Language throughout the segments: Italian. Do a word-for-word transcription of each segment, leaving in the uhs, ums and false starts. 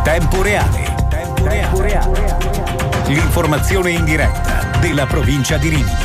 Tempo reale. Tempo reale. L'informazione in diretta della provincia di Rimini.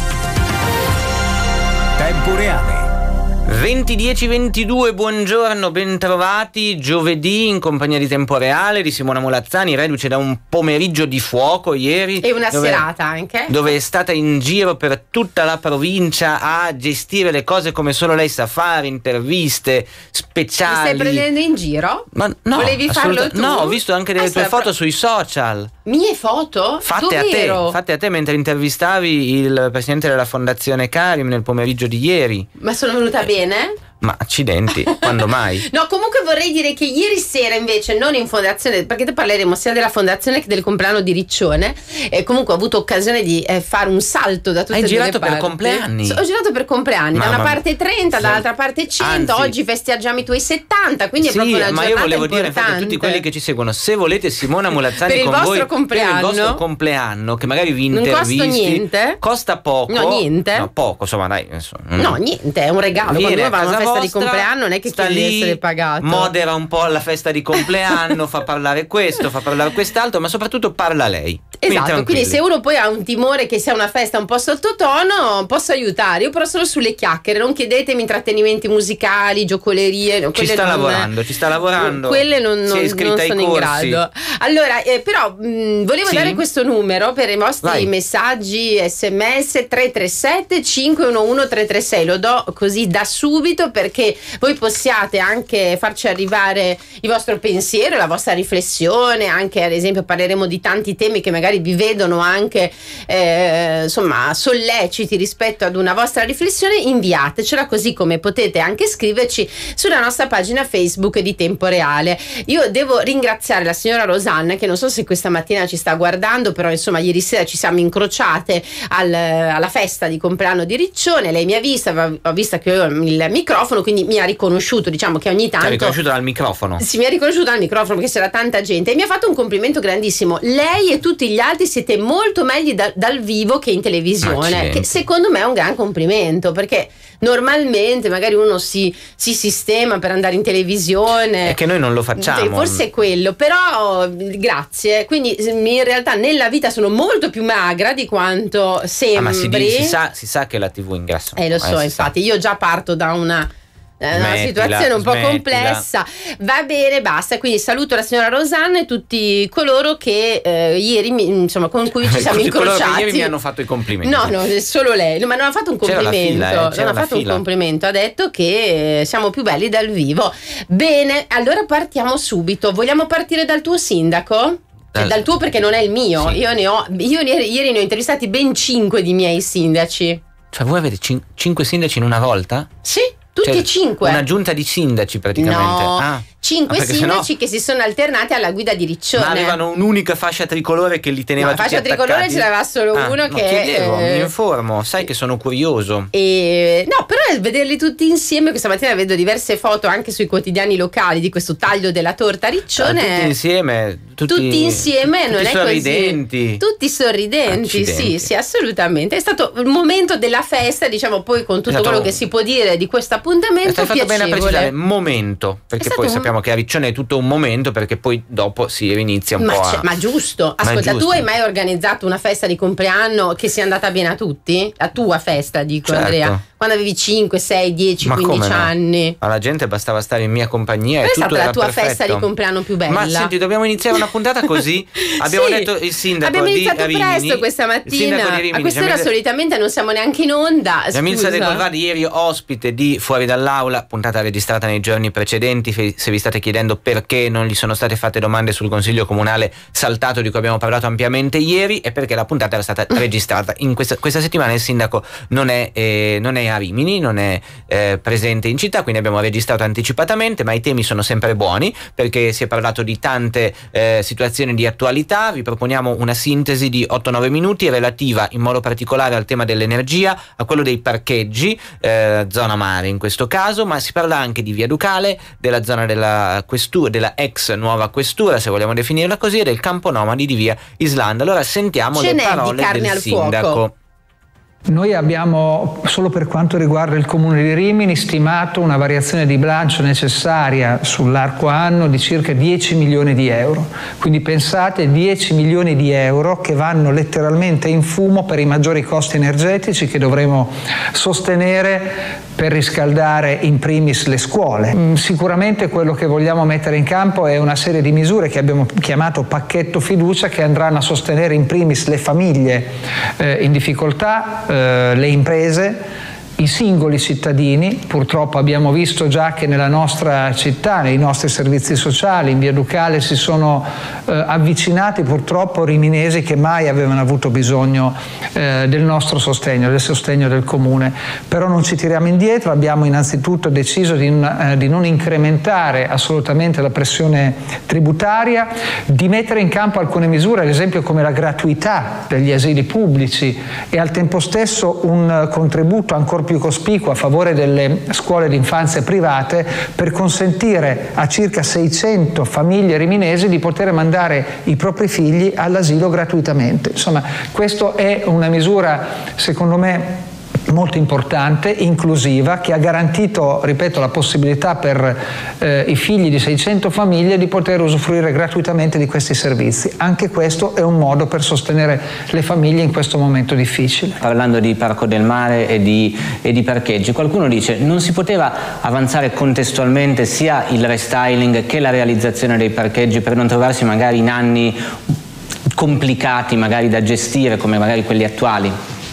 Tempo reale. venti dieci ventidue, buongiorno, bentrovati. Giovedì in compagnia di Tempo Reale, di Simona Molazzani, reduce da un pomeriggio di fuoco ieri. E una dove, serata anche. Dove è stata in giro per tutta la provincia a gestire le cose come solo lei sa fare, interviste speciali. Mi stai prendendo in giro? Ma no, volevi farlo tu? No, ho visto anche delle Ah, tue foto pro- sui social. Mie foto? Fatte a te, Dov'ero? fatte a te mentre intervistavi il presidente della Fondazione Karim nel pomeriggio di ieri. Ma sono venuta Eh. bene? Ma accidenti, quando mai? No, comunque vorrei dire che ieri sera invece, non in fondazione, perché ne parleremo sia della fondazione che del compleanno di Riccione, e comunque ho avuto occasione di eh, fare un salto da tutte Hai e due le girato per parti. compleanni? So- ho girato per compleanni, da Mamma una parte trenta, sì. dall'altra parte cento. Anzi, oggi festeggiamo i tuoi settanta, quindi sì, è proprio una ma giornata io volevo dire infatti a importante. tutti quelli che ci seguono, se volete Simona Molazzani Per il con vostro voi compleanno. per il vostro compleanno, che magari vi Non costa intervisti, niente. costa poco. No, niente. No, poco, insomma, dai. Adesso, No, niente, è un regalo. Viene Quando uno a va a una casa festa di vostra, compleanno non è che sta chiede di lì, essere pagato. modera un po' la festa di compleanno, fa parlare questo, fa parlare quest'altro, ma soprattutto parla lei. Esatto, quindi se uno poi ha un timore che sia una festa un po' sottotono, posso aiutare. Io però solo sulle chiacchiere, non chiedetemi intrattenimenti musicali, giocolerie. No, ci quelle sta non- lavorando, ci sta lavorando. Quelle non, Si è non, iscritta non ai sono in corsi. grado. Allora, eh, però mh, volevo Sì? dare questo numero per i vostri Vai. messaggi sms tre tre sette cinque uno uno tre tre sei. Lo do così da subito perché voi possiate anche farci arrivare il vostro pensiero, la vostra riflessione. Anche ad esempio parleremo di tanti temi che magari vi vedono anche eh, insomma solleciti rispetto ad una vostra riflessione. Inviatecela, così come potete anche scriverci sulla nostra pagina Facebook di Tempo Reale. Io devo ringraziare la signora Rosanna, che non so se questa mattina ci sta guardando, però insomma ieri sera ci siamo incrociate al, alla festa di compleanno di Riccione. Lei mi ha vista, ho visto che ho il microfono, quindi mi ha riconosciuto. Diciamo che ogni Ti ha tanto riconosciuto dal microfono. si mi ha riconosciuto dal microfono perché c'era tanta gente e mi ha fatto un complimento grandissimo. Lei e tutti gli altri siete molto meglio da, dal vivo che in televisione, Accidenti. che secondo me è un gran complimento, perché normalmente magari uno si, si sistema per andare in televisione. È che noi non lo facciamo. Sì, forse è quello, però grazie. Quindi in realtà nella vita sono molto più magra di quanto sembri. Ah, ma si, di- si sa, si sa che la tivù ingrassa. Eh lo so, si infatti sa. io già parto da una eh, una Smettila, situazione un po' smettila. complessa. Va bene, basta. Quindi saluto la signora Rosanna e tutti coloro che eh, ieri mi- insomma con cui ci siamo Tutti coloro che incrociati. ieri mi hanno fatto i complimenti. No, no, solo lei. No, ma non ha fatto un C'era la complimento. fila, eh, c'era non ha la fatto un fila. complimento, ha detto che eh, siamo più belli dal vivo. Bene, allora partiamo subito. Vogliamo partire dal tuo sindaco? Cioè, Dal- dal tuo, perché non è il mio. Sì. Io ne ho io ieri, ieri ne ho intervistati ben cinque di miei sindaci. Cioè voi avete cin- cinque sindaci in una volta? Sì, tutti Cioè, e cinque. Una giunta di sindaci praticamente. No, Ah. cinque Ah, perché sindaci sennò- che si sono alternati alla guida di Riccione. Ma avevano un'unica fascia tricolore che li teneva No, la tutti fascia tricolore attaccati? ce l'aveva solo Ah, uno no, che chiedevo, eh, mi informo, sai che sono curioso. E, no, però vederli tutti insieme, questa mattina vedo diverse foto anche sui quotidiani locali di questo taglio della torta Riccione. Ah, tutti insieme, tutti, Tutti insieme, tutti non è sorridenti. così. Tutti sorridenti, Accidenti. sì, sì, assolutamente. È stato il momento della festa, diciamo, poi con tutto Esatto. quello che si può dire di questo appuntamento Hai fatto bene a precisare piacevole. momento, perché stato poi un- sappiamo che a Riccione è tutto un momento, perché poi dopo si inizia un Ma, po' c'è- a... ma giusto, Ma ascolta, giusto. tu hai mai organizzato una festa di compleanno che sia andata bene a tutti? La tua festa, dico, Certo. Andrea, quando avevi cinque, sei, dieci, Ma quindici come no? anni. Alla gente bastava stare in mia compagnia Qual e è tutto stata era la tua perfetto. festa di compleanno più bella? Ma senti, dobbiamo iniziare una puntata così? Abbiamo Sì, detto il sindaco abbiamo di iniziato Rimini, presto questa il sindaco mattina. di Rimini, A quest'ora Giamil- solitamente non siamo neanche in onda. Giamil Scusa. Sadekovadi, ieri ospite di Fuori dall'Aula, puntata registrata nei giorni precedenti. Fe- Se vi state chiedendo perché non gli sono state fatte domande sul consiglio comunale saltato di cui abbiamo parlato ampiamente ieri, è perché la puntata era stata registrata. In questa, questa settimana il sindaco non è, eh, non è a Rimini, non è eh, presente in città, quindi abbiamo registrato anticipatamente, ma i temi sono sempre buoni perché si è parlato di tante eh, situazioni di attualità. Vi proponiamo una sintesi di otto nove minuti relativa in modo particolare al tema dell'energia, a quello dei parcheggi, eh, zona mare in questo caso, ma si parla anche di Via Ducale, della zona della questura, della ex nuova questura, se vogliamo definirla così, e del campo nomadi di Via Islanda. Allora sentiamo Ce le n'è di parole carne del al sindaco. fuoco. Noi abbiamo, solo per quanto riguarda il Comune di Rimini, stimato una variazione di bilancio necessaria sull'arco anno di circa dieci milioni di euro. Quindi pensate, dieci milioni di euro che vanno letteralmente in fumo per i maggiori costi energetici che dovremo sostenere per riscaldare in primis le scuole. Sicuramente quello che vogliamo mettere in campo è una serie di misure che abbiamo chiamato pacchetto fiducia, che andranno a sostenere in primis le famiglie eh, in difficoltà, eh, le imprese, i singoli cittadini. Purtroppo abbiamo visto già che nella nostra città, nei nostri servizi sociali, in via Ducale, si sono eh, avvicinati purtroppo riminesi che mai avevano avuto bisogno eh, del nostro sostegno, del sostegno del Comune. Però non ci tiriamo indietro, abbiamo innanzitutto deciso di, eh, di non incrementare assolutamente la pressione tributaria, di mettere in campo alcune misure, ad esempio come la gratuità degli asili pubblici e al tempo stesso un contributo ancora più cospicuo a favore delle scuole d'infanzia private per consentire a circa seicento famiglie riminesi di poter mandare i propri figli all'asilo gratuitamente. Insomma, questa è una misura, secondo me, molto importante, inclusiva, che ha garantito, ripeto, la possibilità per eh, i figli di seicento famiglie di poter usufruire gratuitamente di questi servizi. Anche questo è un modo per sostenere le famiglie in questo momento difficile. Parlando di Parco del Mare e di, e di parcheggi, qualcuno dice: non si poteva avanzare contestualmente sia il restyling che la realizzazione dei parcheggi per non trovarsi magari in anni complicati magari da gestire come magari quelli attuali?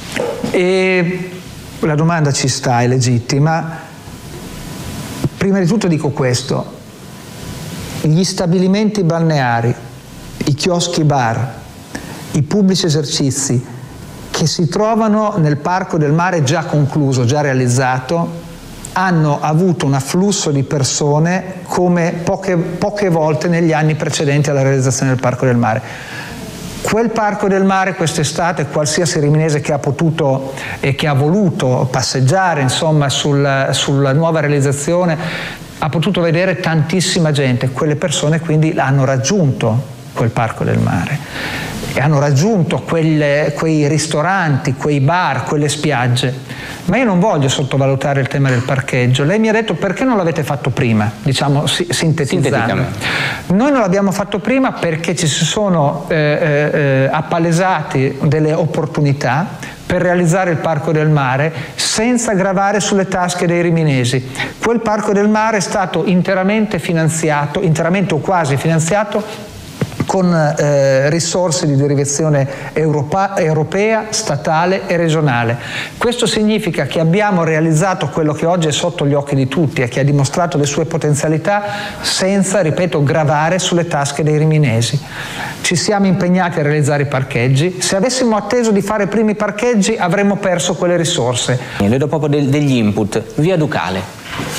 E la domanda ci sta, è legittima. Prima di tutto dico questo: gli stabilimenti balneari, i chioschi bar, i pubblici esercizi che si trovano nel Parco del Mare già concluso, già realizzato, hanno avuto un afflusso di persone come poche, poche volte negli anni precedenti alla realizzazione del Parco del Mare. Quel Parco del Mare quest'estate, qualsiasi riminese che ha potuto e che ha voluto passeggiare insomma sul, sulla nuova realizzazione ha potuto vedere tantissima gente. Quelle persone quindi hanno raggiunto quel Parco del Mare e hanno raggiunto quelle, quei ristoranti, quei bar, quelle spiagge. Ma io non voglio sottovalutare il tema del parcheggio. Lei mi ha detto: perché non l'avete fatto prima? Diciamo si, sintetizzando. Noi non l'abbiamo fatto prima perché ci si sono eh, eh, appalesati delle opportunità per realizzare il Parco del Mare senza gravare sulle tasche dei riminesi. Quel Parco del Mare è stato interamente finanziato, interamente o quasi finanziato, con eh, risorse di derivazione europa, europea, statale e regionale. Questo significa che abbiamo realizzato quello che oggi è sotto gli occhi di tutti e che ha dimostrato le sue potenzialità senza, ripeto, gravare sulle tasche dei riminesi. Ci siamo impegnati a realizzare i parcheggi. Se avessimo atteso di fare primi parcheggi avremmo perso quelle risorse. Vedo proprio del, degli input. Via Ducale.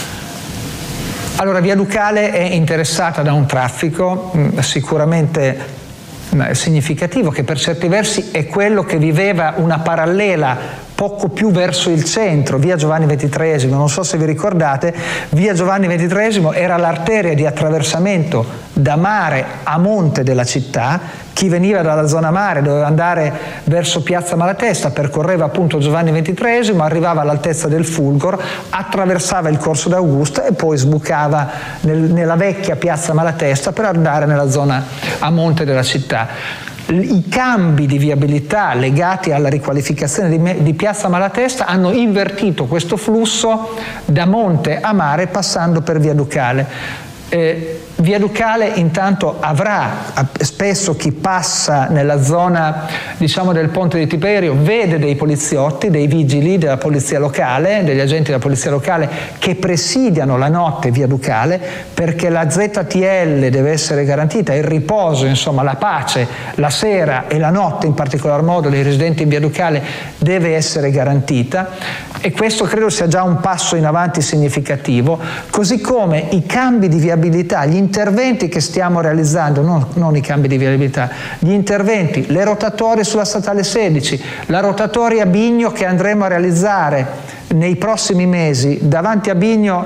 Allora, via Ducale è interessata da un traffico mh, sicuramente mh, significativo, che per certi versi è quello che viveva una parallela poco più verso il centro, via Giovanni ventitreesimo. Non so se vi ricordate, via Giovanni ventitreesimo era l'arteria di attraversamento da mare a monte della città. Chi veniva dalla zona mare doveva andare verso Piazza Malatesta, percorreva appunto Giovanni ventitreesimo, arrivava all'altezza del Fulgor, attraversava il Corso d'Augusta e poi sbucava nel, nella vecchia Piazza Malatesta per andare nella zona a monte della città. I cambi di viabilità legati alla riqualificazione di, di Piazza Malatesta hanno invertito questo flusso da monte a mare passando per via Ducale. Eh, via Ducale intanto avrà, spesso chi passa nella zona diciamo del ponte di Tiberio vede dei poliziotti, dei vigili della polizia locale, degli agenti della polizia locale che presidiano la notte via Ducale, perché la Z T L deve essere garantita, il riposo, insomma la pace la sera e la notte in particolar modo dei residenti in via Ducale deve essere garantita, e questo credo sia già un passo in avanti significativo, così come i cambi di viabilità, gli interventi che stiamo realizzando, non, non i cambi di viabilità, gli interventi, le rotatorie sulla statale sedici, la rotatoria Bigno che andremo a realizzare nei prossimi mesi davanti a Bigno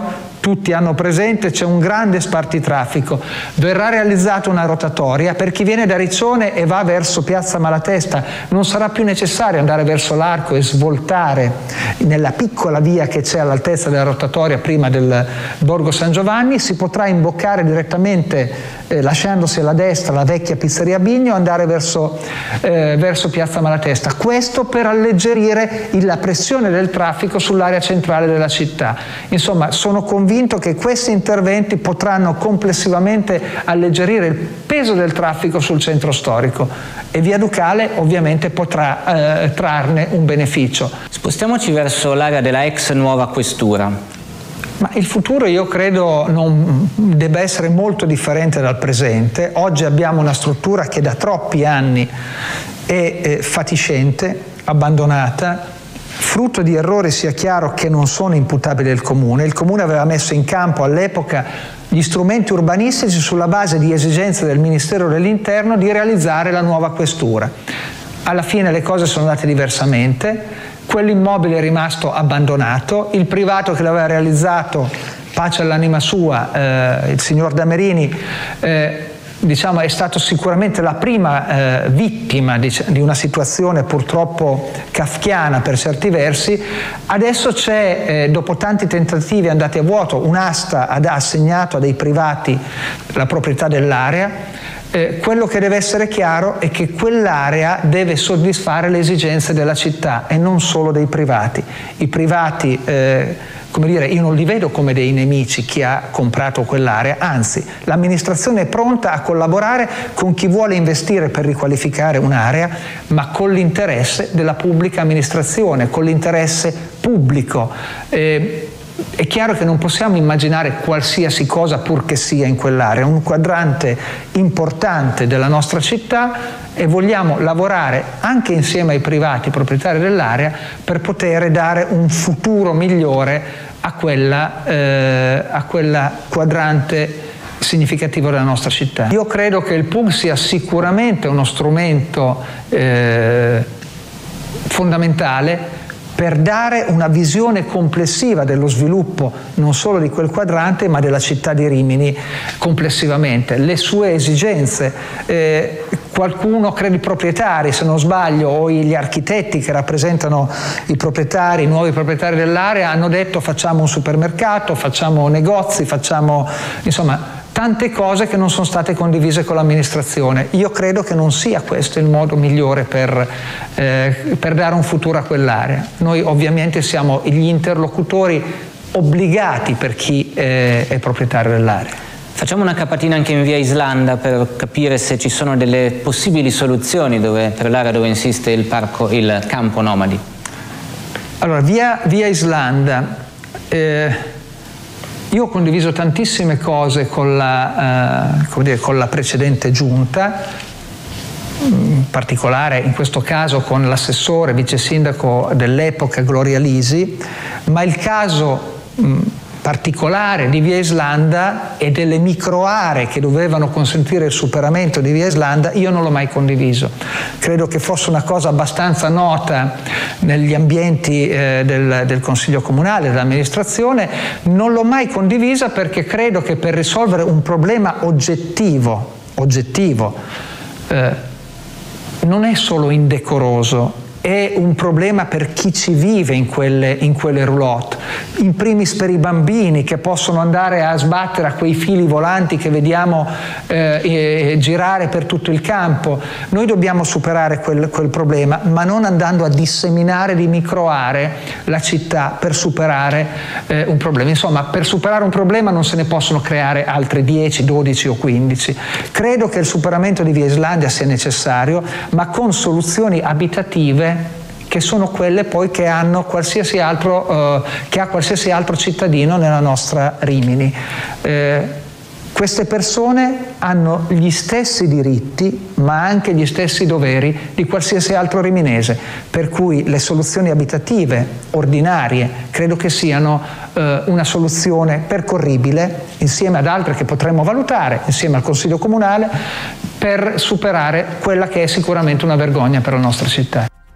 tutti hanno presente, c'è un grande spartitraffico. Verrà realizzata una rotatoria per chi viene da Riccione e va verso Piazza Malatesta. Non sarà più necessario andare verso l'arco e svoltare nella piccola via che c'è all'altezza della rotatoria prima del Borgo San Giovanni. Si potrà imboccare direttamente, eh, lasciandosi alla destra la vecchia pizzeria Bigno, andare verso, eh, verso Piazza Malatesta. Questo per alleggerire la pressione del traffico sull'area centrale della città. Insomma, sono convinto che questi interventi potranno complessivamente alleggerire il peso del traffico sul centro storico e Via Ducale ovviamente potrà eh, trarne un beneficio. Spostiamoci verso l'area della ex nuova questura. Ma il futuro, io credo, non debba essere molto differente dal presente. Oggi abbiamo una struttura che da troppi anni è eh, fatiscente, abbandonata, frutto di errori, sia chiaro, che non sono imputabili al Comune. Il Comune aveva messo in campo all'epoca gli strumenti urbanistici sulla base di esigenze del Ministero dell'Interno di realizzare la nuova questura. Alla fine le cose sono andate diversamente, quell'immobile è rimasto abbandonato, il privato che l'aveva realizzato, pace all'anima sua, eh, il signor Damerini, eh, diciamo, è stato sicuramente la prima eh, vittima di, di una situazione purtroppo kafkiana per certi versi. Adesso c'è, eh, dopo tanti tentativi andati a vuoto, un'asta ha assegnato a dei privati la proprietà dell'area. Eh, quello che deve essere chiaro è che quell'area deve soddisfare le esigenze della città e non solo dei privati. I privati, eh, come dire, io non li vedo come dei nemici chi ha comprato quell'area, anzi l'amministrazione è pronta a collaborare con chi vuole investire per riqualificare un'area, ma con l'interesse della pubblica amministrazione, con l'interesse pubblico. Eh, È chiaro che non possiamo immaginare qualsiasi cosa purché sia in quell'area, è un quadrante importante della nostra città e vogliamo lavorare anche insieme ai privati proprietari dell'area per poter dare un futuro migliore a quella, eh, a quella quadrante significativo della nostra città. Io credo che il P U G sia sicuramente uno strumento eh, fondamentale per dare una visione complessiva dello sviluppo non solo di quel quadrante ma della città di Rimini complessivamente, le sue esigenze. Eh, qualcuno, credo i proprietari se non sbaglio, o gli architetti che rappresentano i proprietari, i nuovi proprietari dell'area, hanno detto facciamo un supermercato, facciamo negozi, facciamo insomma tante cose che non sono state condivise con l'amministrazione. Io credo che non sia questo il modo migliore per, eh, per dare un futuro a quell'area. Noi ovviamente siamo gli interlocutori obbligati per chi eh, è proprietario dell'area. Facciamo una capatina anche in via Islanda per capire se ci sono delle possibili soluzioni dove, per l'area dove insiste il, parco, il campo nomadi. Allora, via, via Islanda... Eh, Io ho condiviso tantissime cose con la, eh, come dire, con la precedente giunta, in particolare in questo caso con l'assessore vice sindaco dell'epoca Gloria Lisi, ma il caso mh, particolare di via Islanda e delle microaree che dovevano consentire il superamento di via Islanda io non l'ho mai condiviso. Credo che fosse una cosa abbastanza nota negli ambienti eh, del, del Consiglio Comunale, dell'amministrazione. Non l'ho mai condivisa perché credo che per risolvere un problema oggettivo, oggettivo eh, non è solo indecoroso, è un problema per chi ci vive in quelle, in quelle roulotte, in primis per i bambini che possono andare a sbattere a quei fili volanti che vediamo eh, e girare per tutto il campo. Noi dobbiamo superare quel, quel problema, ma non andando a disseminare di microaree la città per superare eh, un problema. Insomma, per superare un problema non se ne possono creare altri dieci, dodici o quindici. Credo che il superamento di via Islanda sia necessario, ma con soluzioni abitative che sono quelle poi che hanno qualsiasi altro, eh, che ha qualsiasi altro cittadino nella nostra Rimini. Eh, queste persone hanno gli stessi diritti ma anche gli stessi doveri di qualsiasi altro riminese, per cui le soluzioni abitative ordinarie credo che siano eh, una soluzione percorribile insieme ad altre che potremmo valutare insieme al Consiglio Comunale per superare quella che è sicuramente una vergogna per la nostra città.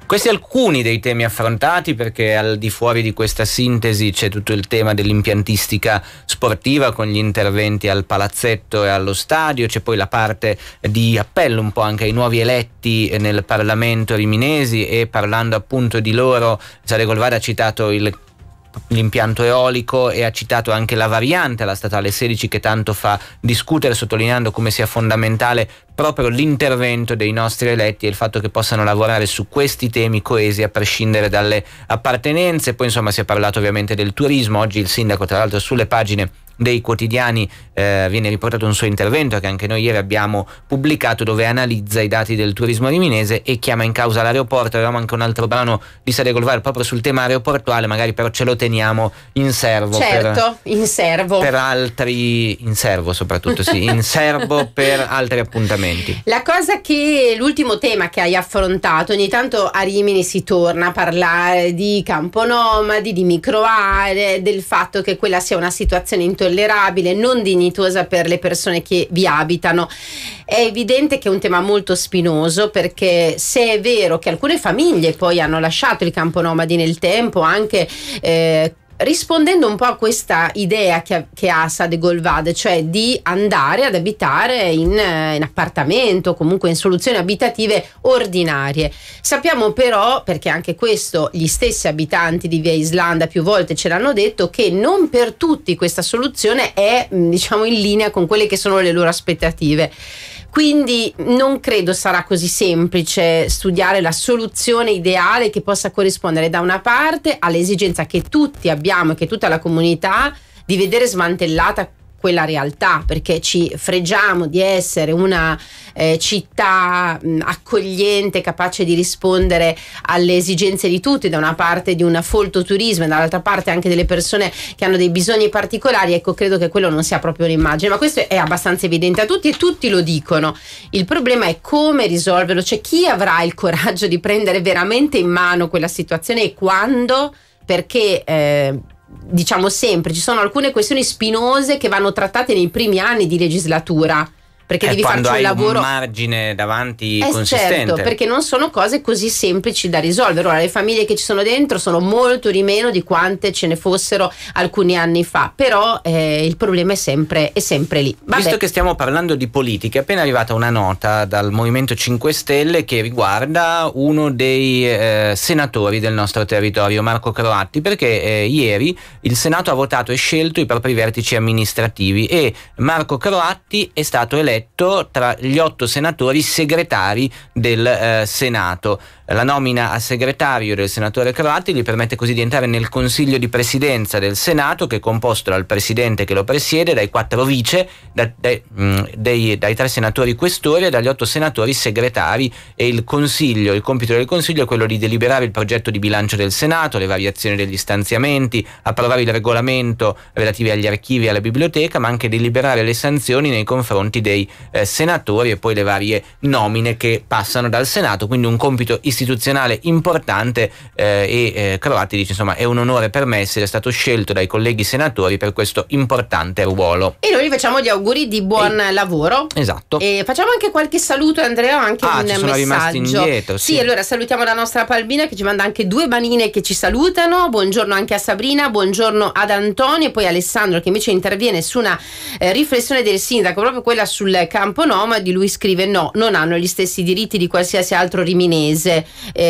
Questi alcuni dei temi affrontati, perché al di fuori di questa sintesi c'è tutto il tema dell'impiantistica sportiva con gli interventi al palazzetto e allo stadio, c'è poi la parte di appello un po' anche ai nuovi eletti nel Parlamento riminesi, e parlando appunto di loro Sade Golvada ha citato il l'impianto eolico e ha citato anche la variante alla statale sedici che tanto fa discutere, sottolineando come sia fondamentale proprio l'intervento dei nostri eletti e il fatto che possano lavorare su questi temi coesi a prescindere dalle appartenenze. Poi insomma si è parlato ovviamente del turismo. Oggi il sindaco, tra l'altro, sulle pagine dei quotidiani eh, viene riportato un suo intervento che anche noi ieri abbiamo pubblicato, dove analizza i dati del turismo riminese e chiama in causa l'aeroporto. Avevamo anche un altro brano di Sade Golvada proprio sul tema aeroportuale, magari però ce lo teniamo in serbo. Certo, per, in serbo. Per altri, in serbo soprattutto, sì, in serbo per altri appuntamenti. La cosa che, l'ultimo tema che hai affrontato, ogni tanto a Rimini si torna a parlare di campo nomadi, di microaree, del fatto che quella sia una situazione intollerabile, non dignitosa per le persone che vi abitano. È evidente che è un tema molto spinoso, perché se è vero che alcune famiglie poi hanno lasciato il campo nomadi nel tempo, anche eh, rispondendo un po' a questa idea che, che ha Sade Golvada, cioè di andare ad abitare in, in appartamento, comunque in soluzioni abitative ordinarie. Sappiamo però, perché anche questo gli stessi abitanti di Via Islanda più volte ce l'hanno detto, che non per tutti questa soluzione è, diciamo, in linea con quelle che sono le loro aspettative. Quindi non credo sarà così semplice studiare la soluzione ideale che possa corrispondere da una parte all'esigenza che tutti abbiamo e che tutta la comunità di vedere smantellata quella realtà, perché ci fregiamo di essere una eh, città mh, accogliente, capace di rispondere alle esigenze di tutti, da una parte di un folto turismo e dall'altra parte anche delle persone che hanno dei bisogni particolari. Ecco, credo che quello non sia proprio un'immagine, ma questo è abbastanza evidente a tutti e tutti lo dicono. Il problema è come risolverlo, cioè chi avrà il coraggio di prendere veramente in mano quella situazione e quando, perché eh, diciamo sempre ci sono alcune questioni spinose che vanno trattate nei primi anni di legislatura, perché eh, devi farci un lavoro, un margine davanti eh, consistente. Certo, perché non sono cose così semplici da risolvere. Ora, le famiglie che ci sono dentro sono molto di meno di quante ce ne fossero alcuni anni fa, però eh, il problema è sempre, è sempre lì. Vabbè. Visto che stiamo parlando di politica, è appena arrivata una nota dal Movimento cinque Stelle che riguarda uno dei eh, senatori del nostro territorio, Marco Croatti, perché eh, ieri il Senato ha votato e scelto i propri vertici amministrativi e Marco Croatti è stato eletto tra gli otto senatori segretari del eh, Senato. La nomina a segretario del senatore Croatti gli permette così di entrare nel Consiglio di Presidenza del Senato, che è composto dal Presidente che lo presiede, dai quattro vice, da, dai, mh, dei, dai tre senatori questori e dagli otto senatori segretari. E il Consiglio, il compito del Consiglio è quello di deliberare il progetto di bilancio del Senato, le variazioni degli stanziamenti, approvare il regolamento relativi agli archivi e alla biblioteca, ma anche deliberare le sanzioni nei confronti dei eh, senatori e poi le varie nomine che passano dal Senato. Quindi un compito istituzionale istituzionale importante eh, e eh, Croatti dice insomma è un onore per me essere stato scelto dai colleghi senatori per questo importante ruolo. E noi gli facciamo gli auguri di buon e... lavoro. Esatto. E facciamo anche qualche saluto, Andrea, anche ah, un ci sono messaggio. Rimasti indietro, sì. Sì, allora salutiamo la nostra Palmina che ci manda anche due banine che ci salutano. Buongiorno anche a Sabrina, buongiorno ad Antonio, e poi Alessandro che invece interviene su una eh, riflessione del sindaco, proprio quella sul campo nomadi. Lui scrive: no, non hanno gli stessi diritti di qualsiasi altro riminese.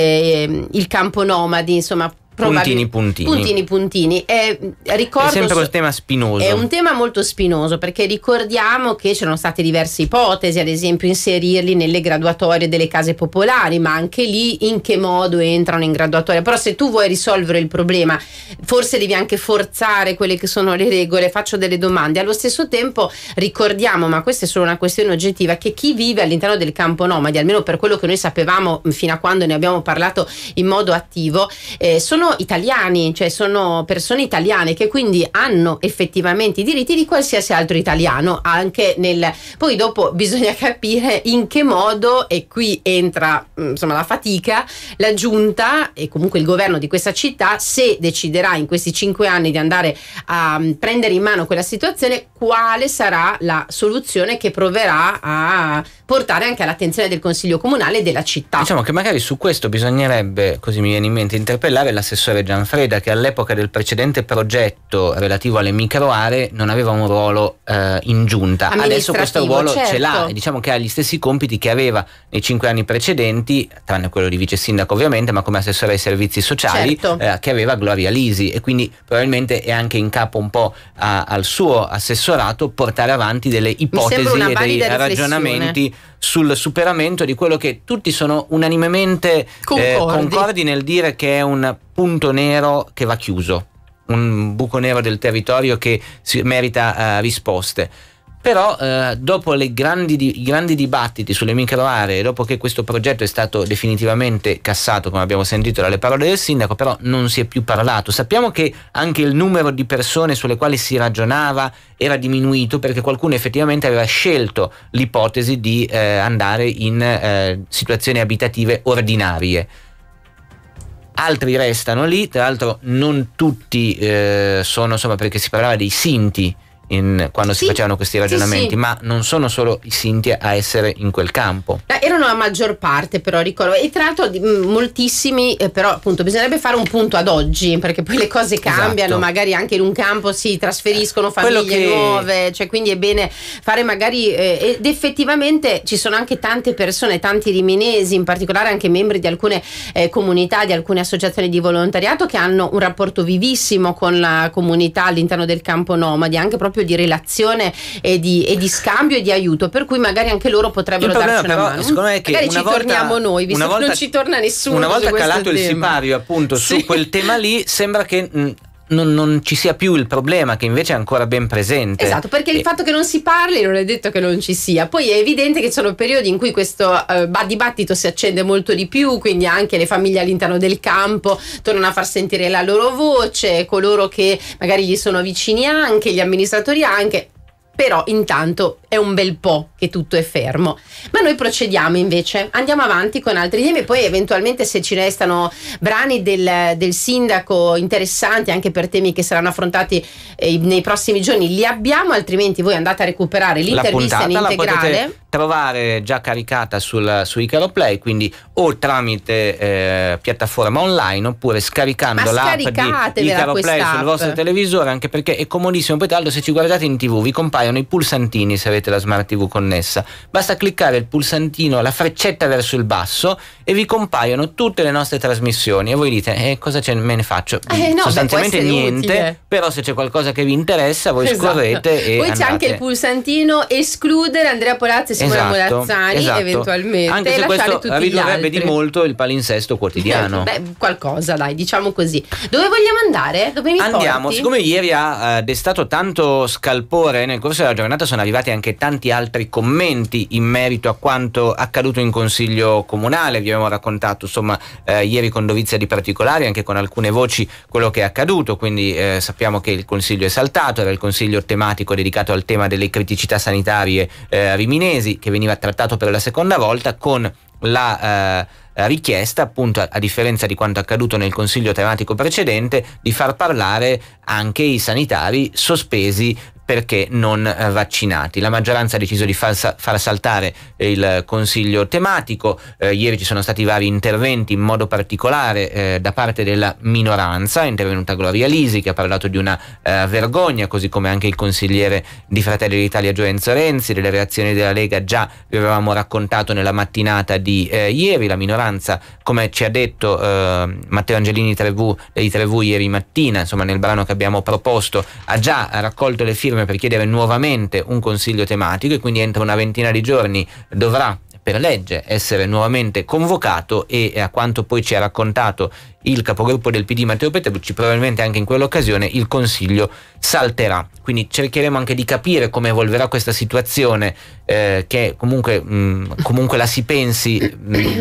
Eh, il campo nomadi, insomma, puntini puntini puntini puntini eh, ricordo, è sempre un tema spinoso, è un tema molto spinoso, perché ricordiamo che c'erano state diverse ipotesi, ad esempio inserirli nelle graduatorie delle case popolari, ma anche lì in che modo entrano in graduatoria? Però se tu vuoi risolvere il problema forse devi anche forzare quelle che sono le regole. Faccio delle domande, allo stesso tempo ricordiamo, ma questa è solo una questione oggettiva, che chi vive all'interno del campo nomadi, almeno per quello che noi sapevamo fino a quando ne abbiamo parlato in modo attivo, eh, sono sono italiani, cioè sono persone italiane che quindi hanno effettivamente i diritti di qualsiasi altro italiano, anche nel poi dopo bisogna capire in che modo, e qui entra insomma la fatica, la giunta e comunque il governo di questa città, se deciderà in questi cinque anni di andare a prendere in mano quella situazione, quale sarà la soluzione che proverà a portare anche all'attenzione del Consiglio Comunale e della città. Diciamo che magari su questo bisognerebbe, così mi viene in mente, interpellare l'assessore Gianfreda, che all'epoca del precedente progetto relativo alle microaree non aveva un ruolo eh, in giunta. Adesso questo ruolo certo. ce l'ha, e diciamo che ha gli stessi compiti che aveva nei cinque anni precedenti, tranne quello di vice sindaco ovviamente, ma come assessore ai servizi sociali, certo. eh, che aveva Gloria Lisi, e quindi probabilmente è anche in capo un po' a, al suo assessorato portare avanti delle ipotesi e dei ragionamenti sul superamento di quello che tutti sono unanimemente concordi. Eh, concordi nel dire che è un punto nero che va chiuso, un buco nero del territorio che si merita uh, risposte. Però eh, dopo le grandi di, i grandi dibattiti sulle microaree, dopo che questo progetto è stato definitivamente cassato, come abbiamo sentito dalle parole del sindaco, però non si è più parlato. Sappiamo che anche il numero di persone sulle quali si ragionava era diminuito, perché qualcuno effettivamente aveva scelto l'ipotesi di eh, andare in eh, situazioni abitative ordinarie. Altri restano lì, tra l'altro non tutti eh, sono, insomma, perché si parlava dei sinti In, quando sì, si facevano questi ragionamenti, sì, sì. ma non sono solo i sinti a essere in quel campo. Erano la maggior parte, però ricordo, e tra l'altro moltissimi, eh, però appunto bisognerebbe fare un punto ad oggi, perché poi le cose cambiano, esatto. Magari anche in un campo si trasferiscono famiglie che... nuove, cioè quindi è bene fare magari eh, ed effettivamente ci sono anche tante persone, tanti riminesi, in particolare anche membri di alcune eh, comunità, di alcune associazioni di volontariato, che hanno un rapporto vivissimo con la comunità all'interno del campo nomadi, anche proprio di relazione e di, e di scambio e di aiuto, per cui magari anche loro potrebbero darci una mano. Secondo me è che magari una ci volta, torniamo noi, visto una volta, che non ci torna nessuno. Una volta calato tema. il sipario appunto sì. su quel tema lì, sembra che mh, non, non ci sia più il problema, che invece è ancora ben presente. Esatto, perché e... il fatto che non si parli non è detto che non ci sia. Poi è evidente che ci sono periodi in cui questo uh, dibattito si accende molto di più, quindi anche le famiglie all'interno del campo tornano a far sentire la loro voce, coloro che magari gli sono vicini anche, gli amministratori anche. Però intanto è un bel po' che tutto è fermo. Ma noi procediamo invece, andiamo avanti con altri temi, poi eventualmente se ci restano brani del, del sindaco interessanti anche per temi che saranno affrontati eh, nei prossimi giorni li abbiamo, altrimenti voi andate a recuperare l'intervista in integrale. La potete trovare già caricata sul, su Icaro Play, quindi o tramite eh, piattaforma online oppure scaricando l'app di Icaro Play sul vostro televisore, anche perché è comodissimo. Poi tra l'altro se ci guardate in tv vi compaiono i pulsantini se avete la smart tv connessa, basta cliccare il pulsantino, la freccetta verso il basso e vi compaiono tutte le nostre trasmissioni e voi dite eh, cosa ce me ne faccio? Eh, no, sostanzialmente beh, niente, utile. Però se c'è qualcosa che vi interessa voi esatto. scorrete e poi andate. c'è anche il pulsantino escludere Andrea Polazzi e Simone esatto, Molazzani esatto. eventualmente, anche se questo ridurrebbe di molto il palinsesto quotidiano. Beh, qualcosa dai, diciamo così. Dove vogliamo andare? Dove mi Andiamo, porti? siccome ieri ha uh, destato tanto scalpore, nel corso della giornata sono arrivati anche tanti altri commenti in merito a quanto accaduto in Consiglio Comunale. Vi abbiamo raccontato insomma eh, ieri con dovizia di particolari, anche con alcune voci, quello che è accaduto, quindi eh, sappiamo che il Consiglio è saltato, era il Consiglio tematico dedicato al tema delle criticità sanitarie eh, riminesi, che veniva trattato per la seconda volta con la eh, richiesta, appunto a, a differenza di quanto accaduto nel consiglio tematico precedente, di far parlare anche i sanitari sospesi perché non eh, vaccinati. La maggioranza ha deciso di far, far saltare eh, il consiglio tematico. Eh, ieri ci sono stati vari interventi, in modo particolare eh, da parte della minoranza. È intervenuta Gloria Lisi, che ha parlato di una eh, vergogna, così come anche il consigliere di Fratelli d'Italia Gioenzo Renzi. Delle reazioni della Lega già vi avevamo raccontato nella mattinata di eh, ieri. La minoranza, come ci ha detto eh, Matteo Angelini Trevu, di Trevu ieri mattina, insomma nel brano che abbiamo proposto, ha già raccolto le firme per chiedere nuovamente un consiglio tematico, e quindi entro una ventina di giorni dovrà per legge essere nuovamente convocato, e a quanto poi ci ha raccontato il capogruppo del P D Matteo Petrucci, probabilmente anche in quell'occasione il consiglio salterà. Quindi cercheremo anche di capire come evolverà questa situazione, eh, che comunque, mh, comunque la si pensi mh,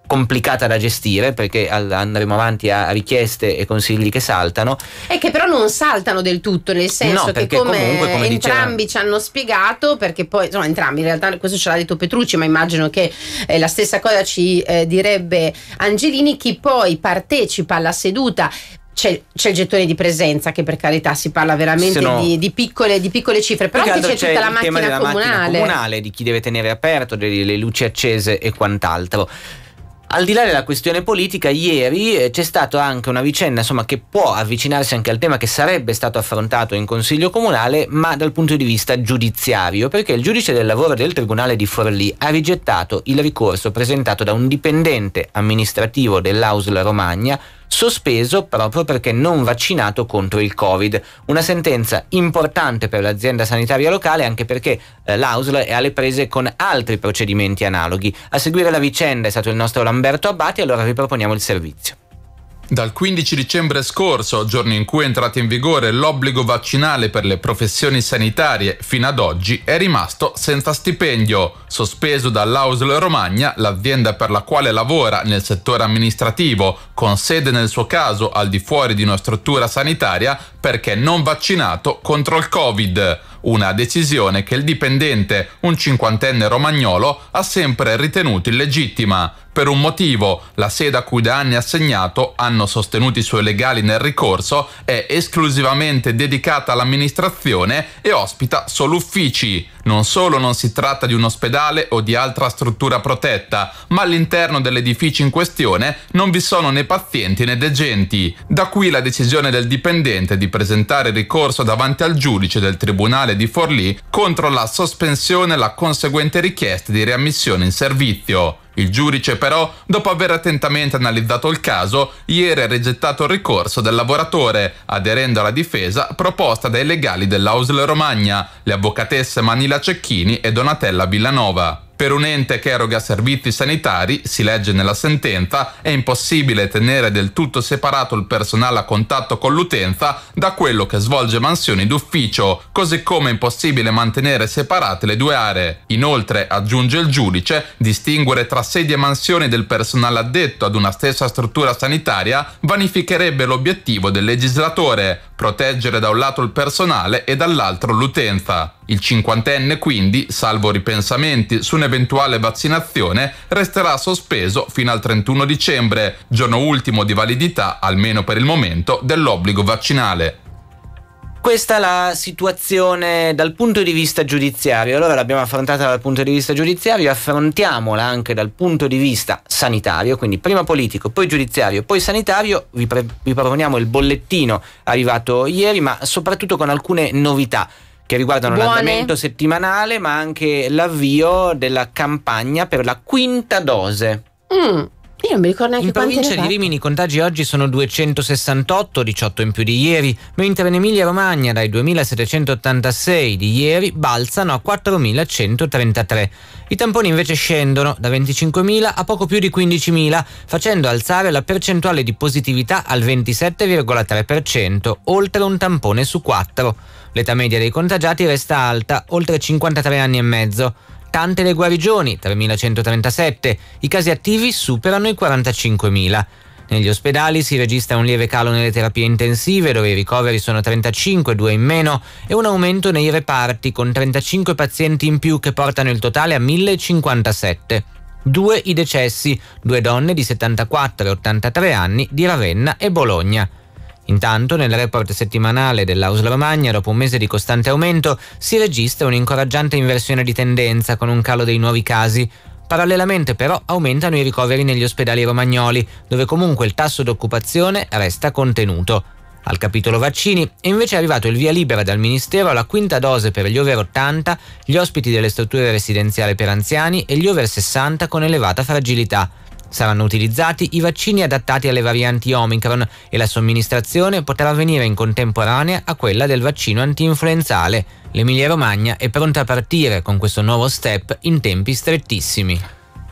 complicata da gestire, perché andremo avanti a richieste e consigli che saltano e che però non saltano del tutto, nel senso no, che come, comunque, come entrambi diceva... ci hanno spiegato, perché poi insomma entrambi in realtà questo ce l'ha detto Petrucci, ma immagino che eh, la stessa cosa ci eh, direbbe Angelini, chi poi partecipa alla seduta. C'è, c'è il gettone di presenza, che per carità si parla veramente no, di, di, piccole, di piccole cifre, però anche c'è, c'è tutta la macchina comunale. macchina comunale, di chi deve tenere aperto, delle luci accese e quant'altro. Al di là della questione politica, ieri eh, c'è stata anche una vicenda, insomma, che può avvicinarsi anche al tema che sarebbe stato affrontato in Consiglio Comunale, ma dal punto di vista giudiziario, perché il giudice del lavoro del Tribunale di Forlì ha rigettato il ricorso presentato da un dipendente amministrativo dell'A U S L Romagna, sospeso proprio perché non vaccinato contro il Covid. Una sentenza importante per l'azienda sanitaria locale, anche perché eh, l'A U S L è alle prese con altri procedimenti analoghi. A seguire la vicenda è stato il nostro Lamberto Abbati, allora vi proponiamo il servizio. Dal quindici dicembre scorso, giorno in cui è entrato in vigore l'obbligo vaccinale per le professioni sanitarie, fino ad oggi è rimasto senza stipendio. Sospeso dall'A U S L Romagna, l'azienda per la quale lavora nel settore amministrativo, con sede nel suo caso al di fuori di una struttura sanitaria, perché non vaccinato contro il Covid. Una decisione che il dipendente, un cinquantenne romagnolo, ha sempre ritenuto illegittima. Per un motivo: la sede a cui da anni è assegnato, hanno sostenuto i suoi legali nel ricorso, è esclusivamente dedicata all'amministrazione e ospita solo uffici. Non solo non si tratta di un ospedale o di altra struttura protetta, ma all'interno dell'edificio in questione non vi sono né pazienti né degenti. Da qui la decisione del dipendente di presentare ricorso davanti al giudice del Tribunale di Forlì contro la sospensione e la conseguente richiesta di riammissione in servizio. Il giudice però, dopo aver attentamente analizzato il caso, ieri ha rigettato il ricorso del lavoratore, aderendo alla difesa proposta dai legali dell'A U S L Romagna, le avvocatesse Manila Cecchini e Donatella Villanova. Per un ente che eroga servizi sanitari, si legge nella sentenza, è impossibile tenere del tutto separato il personale a contatto con l'utenza da quello che svolge mansioni d'ufficio, così come è impossibile mantenere separate le due aree. Inoltre, aggiunge il giudice, distinguere tra sedi e mansioni del personale addetto ad una stessa struttura sanitaria vanificherebbe l'obiettivo del legislatore: proteggere da un lato il personale e dall'altro l'utenza. Il cinquantenne quindi, salvo ripensamenti su un'eventuale vaccinazione, resterà sospeso fino al trentuno dicembre, giorno ultimo di validità, almeno per il momento, dell'obbligo vaccinale. Questa è la situazione dal punto di vista giudiziario. Allora l'abbiamo affrontata dal punto di vista giudiziario, affrontiamola anche dal punto di vista sanitario, quindi prima politico, poi giudiziario, poi sanitario. Vi, pre- vi proponiamo il bollettino arrivato ieri, ma soprattutto con alcune novità che riguardano Buone. l'andamento settimanale, ma anche l'avvio della campagna per la quinta dose. Mm. Io non mi ricordo neanche in provincia quante di Rimini i contagi oggi sono duecentosessantotto, diciotto in più di ieri, mentre in Emilia Romagna dai duemilasettecentottantasei di ieri balzano a quattromilacentotrentatré. I tamponi invece scendono da venticinquemila a poco più di quindicimila, facendo alzare la percentuale di positività al ventisette virgola tre per cento, oltre un tampone su quattro. L'età media dei contagiati resta alta, oltre cinquantatré anni e mezzo. Tante le guarigioni, tremilacentotrentasette, i casi attivi superano i quarantacinquemila. Negli ospedali si registra un lieve calo nelle terapie intensive, dove i ricoveri sono trentacinque, due in meno, e un aumento nei reparti, con trentacinque pazienti in più che portano il totale a mille cinquantasette. Due i decessi, due donne di settantaquattro e ottantatré anni di Ravenna e Bologna. Intanto, nel report settimanale dell'A U S L Romagna, dopo un mese di costante aumento, si registra un'incoraggiante inversione di tendenza con un calo dei nuovi casi. Parallelamente però aumentano i ricoveri negli ospedali romagnoli, dove comunque il tasso d'occupazione resta contenuto. Al capitolo vaccini è invece arrivato il via libera dal Ministero alla quinta dose per gli over ottanta, gli ospiti delle strutture residenziali per anziani e gli over sessanta con elevata fragilità. Saranno utilizzati i vaccini adattati alle varianti Omicron e la somministrazione potrà avvenire in contemporanea a quella del vaccino antinfluenzale. L'Emilia Romagna è pronta a partire con questo nuovo step in tempi strettissimi.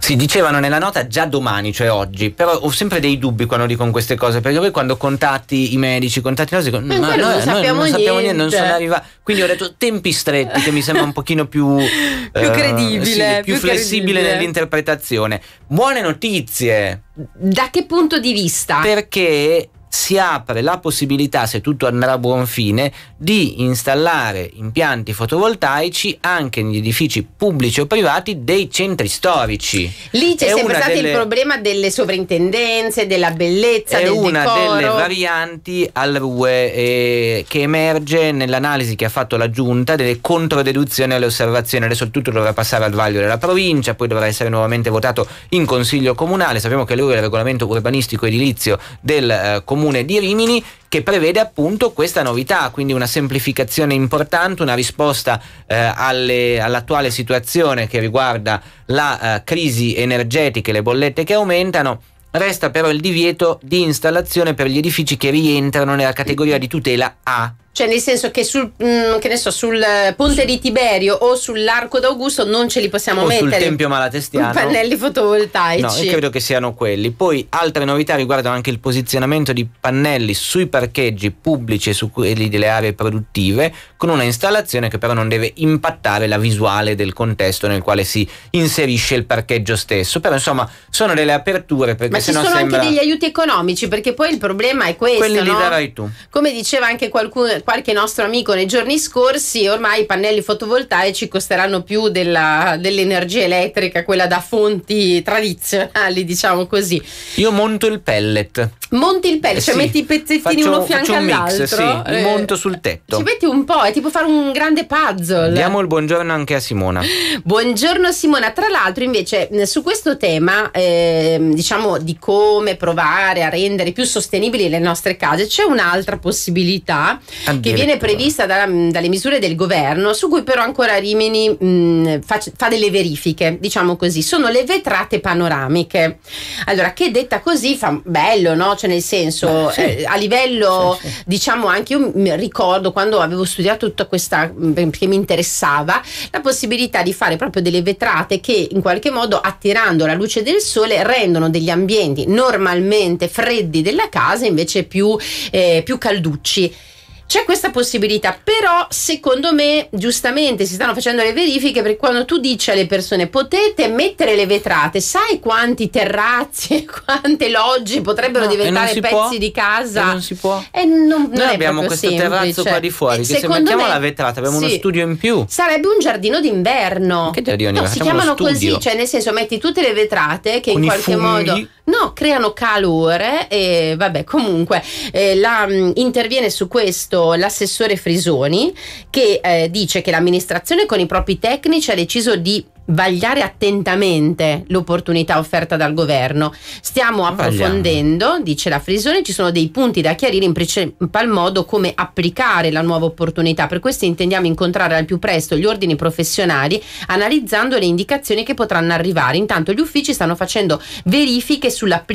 Si dicevano nella nota già domani, cioè oggi, però ho sempre dei dubbi quando dicono queste cose, perché poi quando contatti i medici, contatti i nostri, ma ma noi non sappiamo non sappiamo niente, niente. non sono arrivati. Quindi ho detto tempi stretti, che mi sembra un pochino più, più eh, credibile, sì, più, più flessibile credibile. nell'interpretazione. Buone notizie. Da che punto di vista? Perché si apre la possibilità, se tutto andrà a buon fine, di installare impianti fotovoltaici anche negli edifici pubblici o privati dei centri storici. Lì c'è È sempre una stato delle- il problema delle sovrintendenze, della bellezza, È del una decoro. delle varianti al R U E eh, che emerge nell'analisi che ha fatto la Giunta delle controdeduzioni alle osservazioni. Adesso il tutto dovrà passare al vaglio della provincia, poi dovrà essere nuovamente votato in consiglio comunale. Sappiamo che lui è il regolamento urbanistico edilizio del eh, comune di Rimini, che prevede appunto questa novità, quindi una semplificazione importante, una risposta eh, alle, all'attuale situazione che riguarda la eh, crisi energetica e le bollette che aumentano. Resta però il divieto di installazione per gli edifici che rientrano nella categoria di tutela A. Cioè nel senso che sul, mh, che ne so, sul ponte di Tiberio o sull'Arco d'Augusto non ce li possiamo o mettere sul Tempio Malatestiano. pannelli fotovoltaici. No, io credo che siano quelli. Poi altre novità riguardano anche il posizionamento di pannelli sui parcheggi pubblici e su quelli delle aree produttive, con una installazione che però non deve impattare la visuale del contesto nel quale si inserisce il parcheggio stesso. Però insomma sono delle aperture, perché Ma ci sennò sono sembra... anche degli aiuti economici, perché poi il problema è questo, quelli li no? darai tu. Come diceva anche qualcuno, qualche nostro amico nei giorni scorsi, ormai i pannelli fotovoltaici costeranno più della, dell'energia elettrica, quella da fonti tradizionali, diciamo così. Io monto il pellet. Monti il pellet, Eh cioè sì, metti i pezzettini faccio- uno fianco faccio un mix, all'altro. sì, li monto sul tetto. Ci metti un po', è tipo fare un grande puzzle. Diamo il buongiorno anche a Simona. Buongiorno Simona, tra l'altro invece eh, su questo tema eh, diciamo di come provare a rendere più sostenibili le nostre case c'è un'altra possibilità che viene prevista da, dalle misure del governo, su cui però ancora Rimini mh, fa, fa delle verifiche, diciamo così. Sono le vetrate panoramiche. Allora, che detta così fa bello, no? Cioè nel senso, Beh, sì. eh, a livello Sì, sì. diciamo anche io mi ricordo quando avevo studiato tutta questa, perché mi interessava, la possibilità di fare proprio delle vetrate che in qualche modo, attirando la luce del sole, rendono degli ambienti normalmente freddi della casa invece più, eh, più calducci. C'è questa possibilità, però secondo me giustamente si stanno facendo le verifiche, perché quando tu dici alle persone potete mettere le vetrate, sai quanti terrazzi e quante logge potrebbero No, e non diventare si pezzi può? di casa? E non si può? E non, non Noi è abbiamo proprio questo semplice. terrazzo qua di fuori, E che se secondo mettiamo me la vetrata abbiamo uno sì, studio in più. sarebbe un giardino d'inverno. Che giardino No, d'inverno? si Facciamo chiamano uno studio. così, cioè nel senso metti tutte le vetrate che Con in i qualche funghi? modo no, creano calore e vabbè, comunque eh, la, mh, interviene su questo l'assessore Frisoni, che eh, dice che l'amministrazione con i propri tecnici ha deciso di vagliare attentamente l'opportunità offerta dal governo. Stiamo approfondendo, Vagliamo. dice la Frisoni, ci sono dei punti da chiarire, in principal modo come applicare la nuova opportunità. Per questo intendiamo incontrare al più presto gli ordini professionali, analizzando le indicazioni che potranno arrivare. Intanto gli uffici stanno facendo verifiche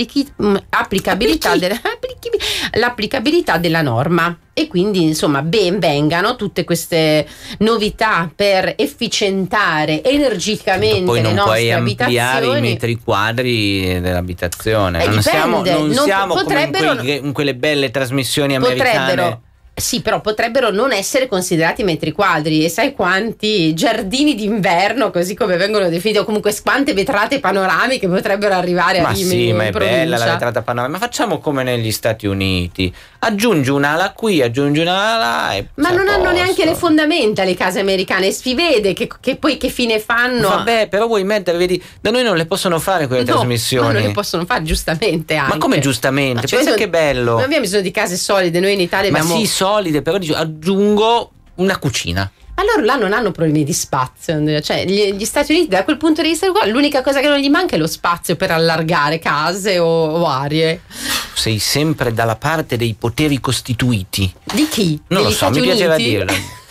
sull'applicabilità della, l'applicabilità della norma. E quindi insomma ben vengano tutte queste novità per efficientare energicamente Poi non le puoi nostre ampliare abitazioni. i metri quadri dell'abitazione. Eh, non dipende. siamo, non Non siamo come in, potrebbero- quei- in quelle belle trasmissioni americane. Potrebbero, sì, però potrebbero non essere considerati metri quadri. E sai quanti giardini d'inverno, così come vengono definiti, o comunque quante vetrate panoramiche potrebbero arrivare Ma a Rimini sì, ma in è bella la provincia? vetrata panoramica. Ma facciamo come negli Stati Uniti: aggiungi un'ala qui, aggiungi un'ala là e Ma sei a non hanno posto. neanche le fondamenta le case americane, si vede che, che poi che fine fanno. Vabbè, però vuoi mettere, vedi, da noi non le possono fare quelle No, trasmissioni. ma non le possono fare giustamente anche. Ma come giustamente? Ma cioè, Pensa noi- che bello. Non abbiamo bisogno di case solide, noi in Italia Ma abbiamo. sì, solide, però dico, aggiungo una cucina. Ma loro là non hanno problemi di spazio, cioè gli, gli Stati Uniti da quel punto di vista qua, l'unica cosa che non gli manca è lo spazio per allargare case o, o aree. Sei sempre dalla parte dei poteri costituiti. Di chi? Non Degli lo so, Stati mi piaceva Uniti? dirlo.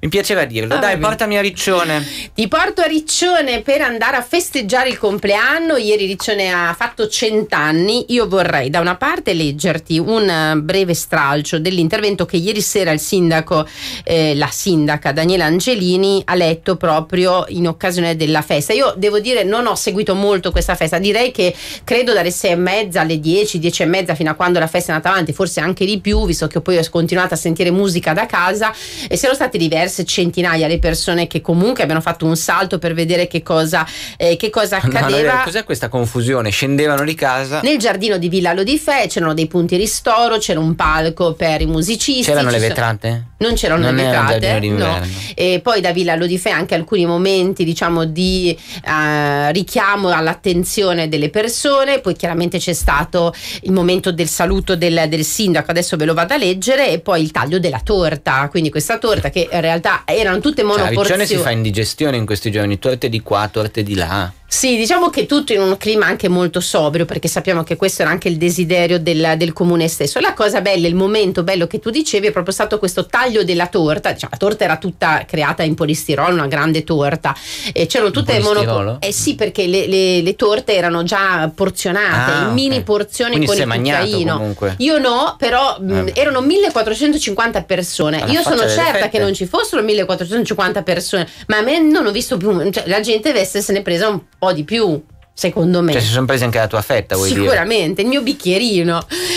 Mi piaceva dirlo. Ah, Dai, vabbè. portami a Riccione. Ti porto a Riccione per andare a festeggiare il compleanno. Ieri Riccione ha fatto cent'anni. Io vorrei da una parte leggerti un breve stralcio dell'intervento che ieri sera il sindaco, eh, la sindaca Daniela Angelini ha letto proprio in occasione della festa. Io devo dire non ho seguito molto questa festa, direi che credo dalle sei e mezza alle dieci, dieci e mezza fino a quando la festa è andata avanti, forse anche di più, visto che poi ho continuato a sentire musica da casa, e siano state diverse centinaia le persone che comunque abbiano fatto un salto per vedere che cosa, eh, che cosa accadeva. No, no, cos'è questa confusione? Scendevano di casa. Nel giardino di Villa Lodifè c'erano dei punti ristoro, c'era un palco per i musicisti. C'erano le ci sono- vetrate? Non c'erano Non le era un vetrate, giardino no. d'inverno. E poi da Villa Lodifè anche alcuni momenti, diciamo, di eh, richiamo all'attenzione delle persone. Poi chiaramente c'è stato il momento del saluto del, del sindaco, adesso ve lo vado a leggere, e poi il taglio della torta. Quindi questa torta che in realtà erano tutte Cioè, a monoporzioni. Riccione si fa indigestione in questi giorni, torte di qua, torte di là. Sì, diciamo che tutto in un clima anche molto sobrio, perché sappiamo che questo era anche il desiderio del, del comune stesso. La cosa bella, il momento bello che tu dicevi è proprio stato questo taglio della torta. Diciamo, la torta era tutta creata in polistirolo, una grande torta, e c'erano tutte polistirolo? Eh sì, perché le, le, le torte erano già porzionate Ah, in ok. mini porzioni. Quindi con si è il magnato cucchiaino. comunque. Io no, però mh, Eh. erano millequattrocentocinquanta persone. Alla Io faccia sono delle certa fette. che non ci fossero millequattrocentocinquanta persone, ma a me non ho visto più, cioè, la gente deve essere presa un po' di più, secondo me. Cioè si sono presi anche la tua fetta, vuoi dire? Sicuramente, il mio bicchierino.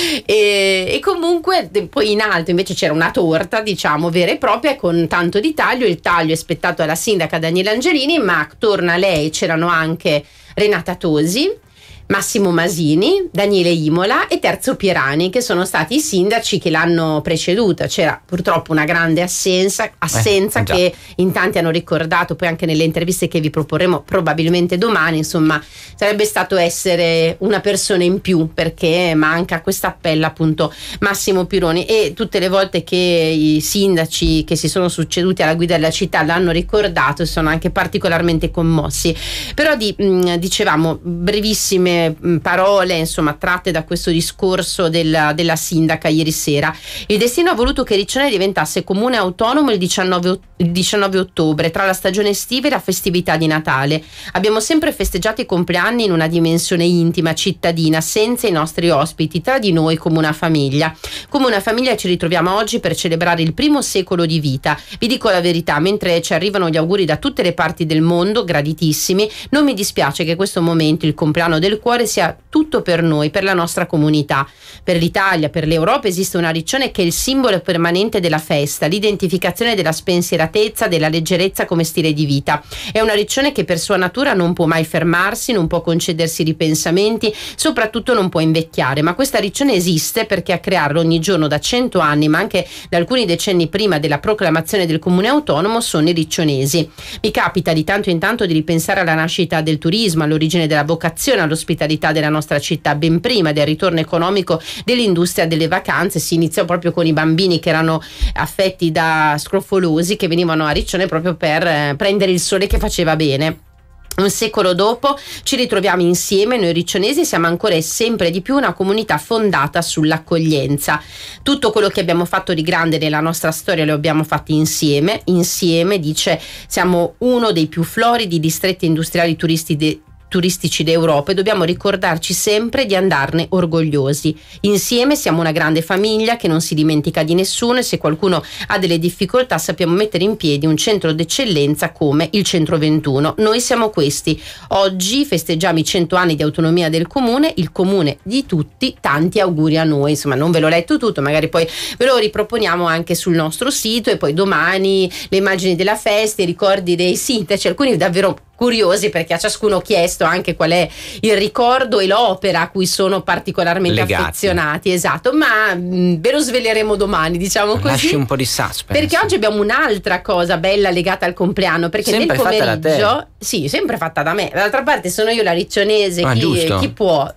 E, e comunque de- poi in alto invece c'era una torta, diciamo, vera e propria, con tanto di taglio. Il taglio è spettato alla sindaca Daniela Angelini, ma attorno a lei c'erano anche Renata Tosi, Massimo Masini, Daniele Imola e Terzo Pierani, che sono stati i sindaci che l'hanno preceduta. C'era purtroppo una grande assenza, assenza Eh, già. che in tanti hanno ricordato poi anche nelle interviste che vi proporremo probabilmente domani. Insomma, sarebbe stato essere una persona in più, perché manca questa appella, appunto, Massimo Pironi. E tutte le volte che i sindaci che si sono succeduti alla guida della città l'hanno ricordato, sono anche particolarmente commossi. Però di, mh, dicevamo brevissime mh, parole, insomma, tratte da questo discorso della, della sindaca ieri sera. Il destino ha voluto che Riccione diventasse comune autonomo il diciannove, ot- il diciannove ottobre, tra la stagione estiva e la festività di Natale. Abbiamo sempre festeggiato i compleanni in una dimensione intima, cittadina, senza i nostri ospiti, tra di noi come una famiglia. Come una famiglia ci ritroviamo oggi per celebrare il primo secolo di vita. Vi dico la verità, mentre ci arrivano gli auguri da tutte le parti del mondo, graditissimi, non mi dispiace che questo momento, il compleanno del cuore, sia tutto per noi, per la nostra comunità. Per l'Italia, per l'Europa esiste una Riccione che è il simbolo permanente della festa, l'identificazione della spensieratezza, della leggerezza come stile di vita. È una Riccione che per sua natura non può mai fermarsi, non può concedersi ripensamenti, soprattutto non può invecchiare, ma questa Riccione esiste perché a crearlo ogni giorno da cento anni, ma anche da alcuni decenni prima della proclamazione del comune autonomo, sono i riccionesi. Mi capita di tanto in tanto di ripensare alla nascita del turismo, all'origine della vocazione all'ospitalità della nostra città, ben prima del ritorno economico dell'industria delle vacanze. Si iniziò proprio con i bambini che erano affetti da scrofolosi, che venivano a Riccione proprio per eh, prendere il sole che faceva bene. Un secolo dopo ci ritroviamo insieme, noi riccionesi siamo ancora e sempre di più una comunità fondata sull'accoglienza. Tutto quello che abbiamo fatto di grande nella nostra storia lo abbiamo fatto insieme, insieme, dice, siamo uno dei più floridi distretti industriali turisti de- turistici d'Europa e dobbiamo ricordarci sempre di andarne orgogliosi. Insieme siamo una grande famiglia che non si dimentica di nessuno, e se qualcuno ha delle difficoltà sappiamo mettere in piedi un centro d'eccellenza come il Centro ventuno. Noi siamo questi. Oggi festeggiamo i cento anni di autonomia del comune, il comune di tutti, tanti auguri a noi. Insomma, non ve l'ho letto tutto, magari poi ve lo riproponiamo anche sul nostro sito, e poi domani le immagini della festa, i ricordi dei sindaci, alcuni davvero curiosi perché a ciascuno ho chiesto anche qual è il ricordo e l'opera a cui sono particolarmente Legati. affezionati. Esatto, ma mh, ve lo sveleremo domani, diciamo così. Lasci un po' di suspense. Perché oggi abbiamo un'altra cosa bella legata al compleanno, perché Sempre nel fatta da te. pomeriggio, sì, sempre fatta da me. Dall'altra parte sono io la riccionese, Ah, chi, giusto. chi può?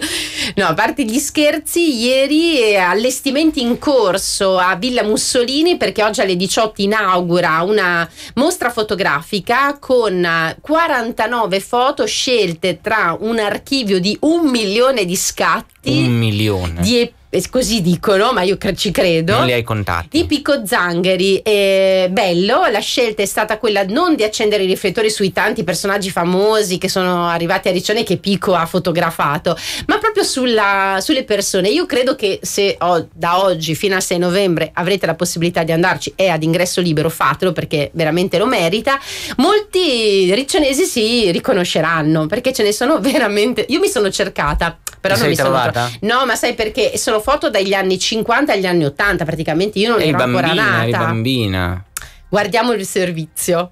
No, a parte gli scherzi, ieri eh, allestimenti in corso a Villa Mussolini, perché oggi alle diciotto inaugura una mostra fotografica con eh, quarantanove foto scelte tra un archivio di un milione di scatti, Un milione. di così dicono, ma io cre- ci credo. Non li hai contati. Di Pico Zangheri. Eh, bello, la scelta è stata quella non di accendere i riflettori sui tanti personaggi famosi che sono arrivati a Riccione che Pico ha fotografato, ma proprio sulla, sulle persone. Io credo che se oh, da oggi fino al sei novembre avrete la possibilità di andarci, è ad ingresso libero, fatelo perché veramente lo merita. Molti riccionesi si riconosceranno perché ce ne sono veramente. Io mi sono cercata, però Ti non mi sei sono trovata? No, ma sai perché? Sono foto dagli anni cinquanta agli anni ottanta, praticamente io non Eri ero ancora bambina, nata. eri bambina. Guardiamo il servizio.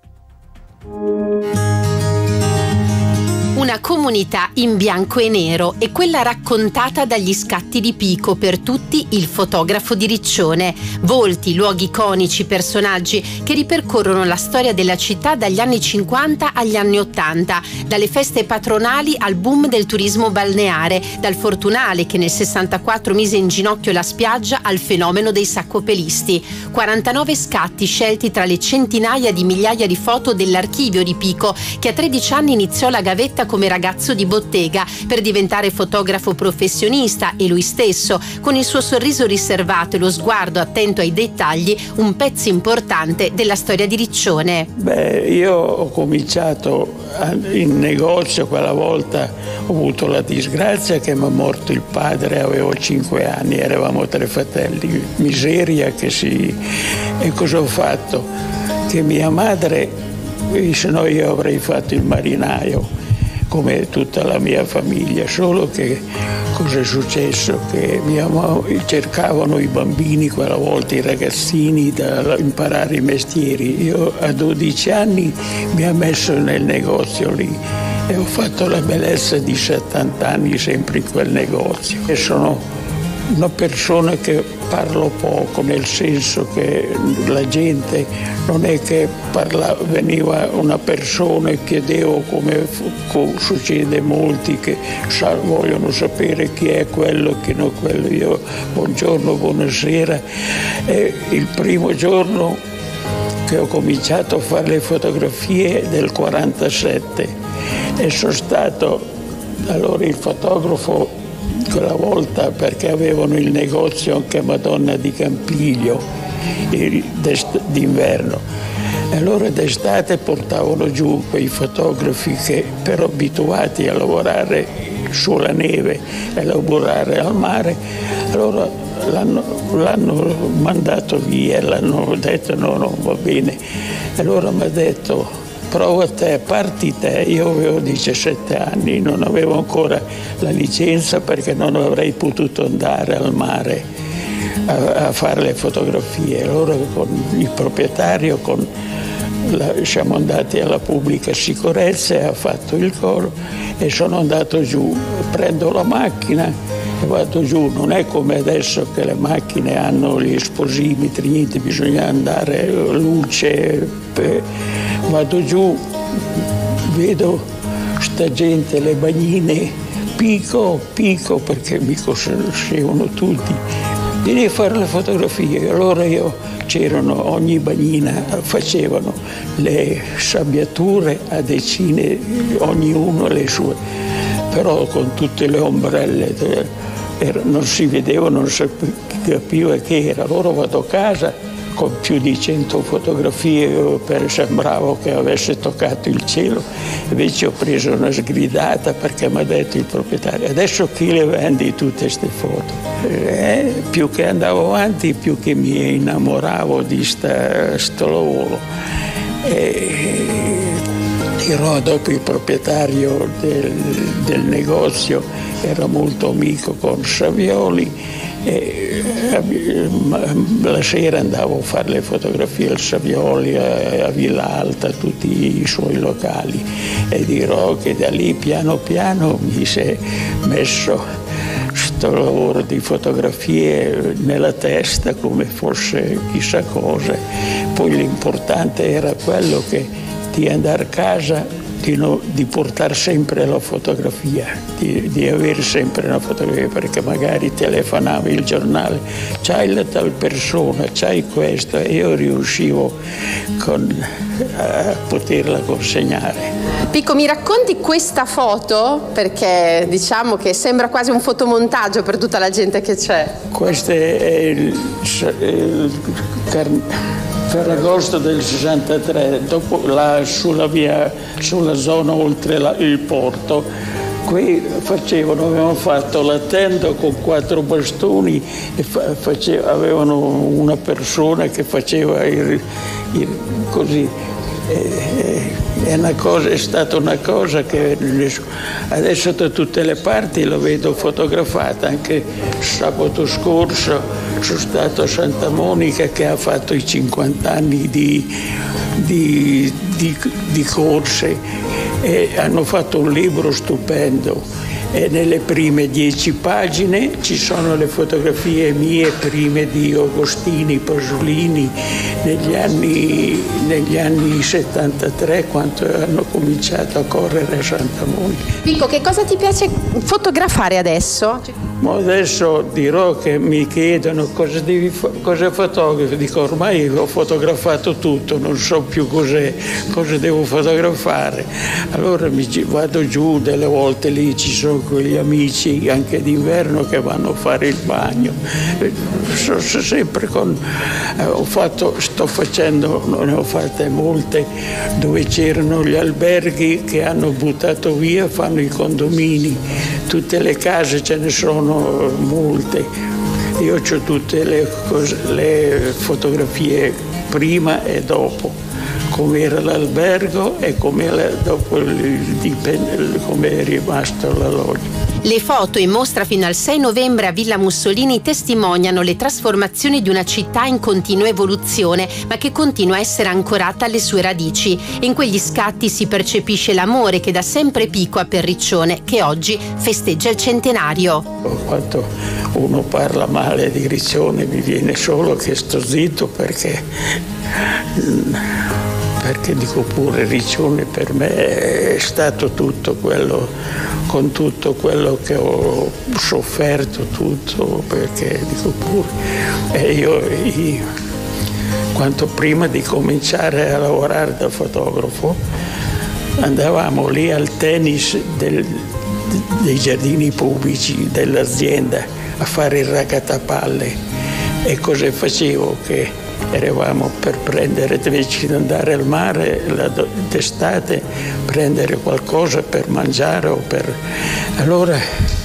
Una comunità in bianco e nero è quella raccontata dagli scatti di Pico, per tutti il fotografo di Riccione. Volti, luoghi iconici, personaggi che ripercorrono la storia della città dagli anni cinquanta agli anni ottanta, dalle feste patronali al boom del turismo balneare, dal Fortunale che nel sessantaquattro mise in ginocchio la spiaggia al fenomeno dei saccopelisti. quarantanove scatti scelti tra le centinaia di migliaia di foto dell'archivio di Pico, che a tredici anni iniziò la gavetta come ragazzo di bottega per diventare fotografo professionista, e lui stesso, con il suo sorriso riservato e lo sguardo attento ai dettagli, un pezzo importante della storia di Riccione. Beh, io ho cominciato in negozio quella volta, ho avuto la disgrazia che mi è morto il padre, avevo cinque anni, eravamo tre fratelli, miseria che si... E cosa ho fatto? Che mia madre, se no io avrei fatto il marinaio, come tutta la mia famiglia, solo che cosa è successo? Che mia mamma, cercavano i bambini quella volta, i ragazzini, da imparare i mestieri. Io a dodici anni mi ha messo nel negozio lì e ho fatto la bellezza di settanta anni sempre in quel negozio. E sono una persona che parlo poco, nel senso che la gente non è che parla, veniva una persona e chiedevo, come fu, succede molti che sa, vogliono sapere chi è quello, chi non è quello. Io buongiorno, buonasera. E il primo giorno che ho cominciato a fare le fotografie del quarantasette e sono stato, allora il fotografo quella volta, perché avevano il negozio anche a Madonna di Campiglio d'inverno, e allora d'estate portavano giù quei fotografi che però abituati a lavorare sulla neve e a lavorare al mare, allora l'hanno, l'hanno mandato via, l'hanno detto no, non va bene. Allora mi ha detto: prova te, parti te. Io avevo diciassette anni, non avevo ancora la licenza perché non avrei potuto andare al mare a, a fare le fotografie. Allora con il proprietario con la, siamo andati alla pubblica sicurezza e ha fatto il coro e sono andato giù, prendo la macchina e vado giù. Non è come adesso che le macchine hanno gli esposimetri, niente, bisogna andare luce. Vado giù, vedo sta gente, le bagnine, Pico, Pico, perché mi conoscevano tutti. Vieni a fare le fotografie. Allora io, c'erano, ogni bagnina facevano le sabbiature a decine, ognuno le sue, però con tutte le ombrelle, non si vedeva, non si capiva che era. Allora vado a casa con più di cento fotografie, per, sembrava che avesse toccato il cielo, invece ho preso una sgridata perché mi ha detto il proprietario: adesso chi le vendi tutte queste foto? Eh, più che andavo avanti, più che mi innamoravo di sta, sto lavoro. E, dirò, dopo il proprietario del, del negozio era molto amico con Savioli, e la sera andavo a fare le fotografie al Savioli, a Villa Alta, tutti i suoi locali, e dirò che da lì piano piano mi si è messo questo lavoro di fotografie nella testa come fosse chissà cosa. Poi l'importante era quello che di andare a casa, Di, no, di portare sempre la fotografia, di, di avere sempre una fotografia, perché magari telefonavi il giornale, c'hai la tal persona, c'hai questo, e io riuscivo con, a poterla consegnare. Picco, mi racconti questa foto? Perché diciamo che sembra quasi un fotomontaggio per tutta la gente che c'è. Questo è il, il Ferragosto del sessantatré, dopo là sulla via, sulla zona oltre la, il porto. Qui facevano, avevano fatto la tenda con quattro bastoni e fa, faceva, avevano una persona che faceva il, il, così. E, è, una cosa, è stata una cosa che adesso da tutte le parti lo vedo fotografata. Anche sabato scorso sono stato a Santa Monica che ha fatto i cinquanta anni di, di, di, di corse. E hanno fatto un libro stupendo e nelle prime dieci pagine ci sono le fotografie mie prime di Agostini Pasolini negli anni, negli anni settantatré, quando hanno cominciato a correre a Santa Monica. Picco, che cosa ti piace fotografare adesso? Ma adesso dirò che mi chiedono cosa, devi fa- cosa fotografi, dico ormai ho fotografato tutto, non so più cos'è, cosa devo fotografare. Allora mi vado giù, delle volte lì ci sono quegli amici anche d'inverno che vanno a fare il bagno. So, so sempre con, eh, ho fatto, sto facendo, ne ho fatte molte, dove c'erano gli alberghi che hanno buttato via, fanno i condomini, tutte le case ce ne sono molte. Io ho tutte le, cose, le fotografie prima e dopo, come era l'albergo e come dopo come è rimasto la loggia. Le foto in mostra fino al sei novembre a Villa Mussolini testimoniano le trasformazioni di una città in continua evoluzione, ma che continua a essere ancorata alle sue radici. E in quegli scatti si percepisce l'amore che da sempre Picco ha per Riccione, che oggi festeggia il centenario. Quando uno parla male di Riccione mi viene solo che sto zitto, perché perché dico pure Riccione per me è stato tutto quello, con tutto quello che ho sofferto, tutto, perché dico pure e io, io quanto prima di cominciare a lavorare da fotografo andavamo lì al tennis del, dei giardini pubblici dell'azienda a fare il raccattapalle. E cosa facevo? Che eravamo per prendere, invece di andare al mare d'estate, prendere qualcosa per mangiare o per... Allora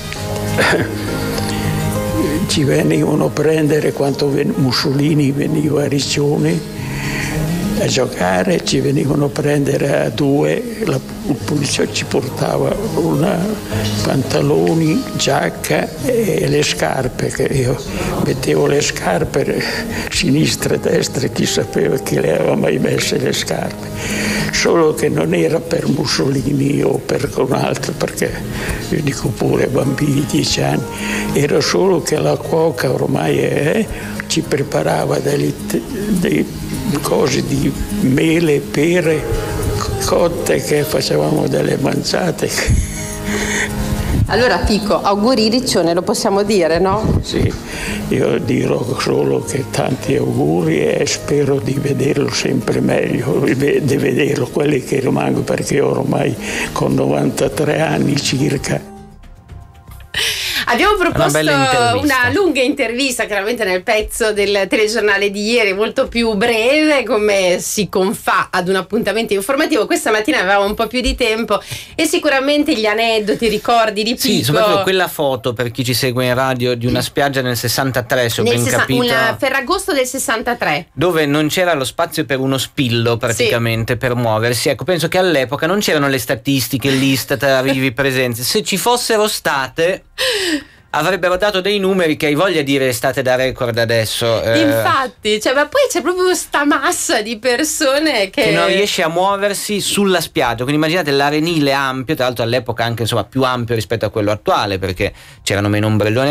ci venivano a prendere quando Mussolini veniva a Riccione a giocare, ci venivano a prendere a due, la, il poliziotto ci portava una, pantaloni, giacca e le scarpe, che io mettevo le scarpe sinistra e destra, chi sapeva chi le aveva mai messe le scarpe, solo che non era per Mussolini o per un altro, perché io dico pure bambini di dieci anni, era solo che la cuoca ormai è, ci preparava dei, dei cose di mele, pere cotte, che facevamo delle mangiate. Allora Picco, auguri Riccione, lo possiamo dire, no? Sì, io dirò solo che tanti auguri e spero di vederlo sempre meglio, di vederlo quelli che rimango, perché ormai con novantatré anni circa. Abbiamo proposto una, una lunga intervista, chiaramente nel pezzo del telegiornale di ieri, molto più breve, come si confà ad un appuntamento informativo. Questa mattina avevamo un po' più di tempo e sicuramente gli aneddoti, i ricordi di Picco. Sì, soprattutto quella foto, per chi ci segue in radio, di una spiaggia nel sessantatré, se ho nel ben sessa- capito. Un Ferragosto del sessantatré. Dove non c'era lo spazio per uno spillo praticamente, sì, per muoversi. Ecco, penso che all'epoca non c'erano le statistiche, l'Istat, arrivi presenze. Se ci fossero state, avrebbero dato dei numeri che hai voglia di dire state da record adesso. Eh. Infatti, cioè, ma poi c'è proprio sta massa di persone che... che non riesce a muoversi sulla spiaggia. Quindi immaginate l'arenile ampio, tra l'altro all'epoca anche insomma più ampio rispetto a quello attuale, perché c'erano meno ombrellone,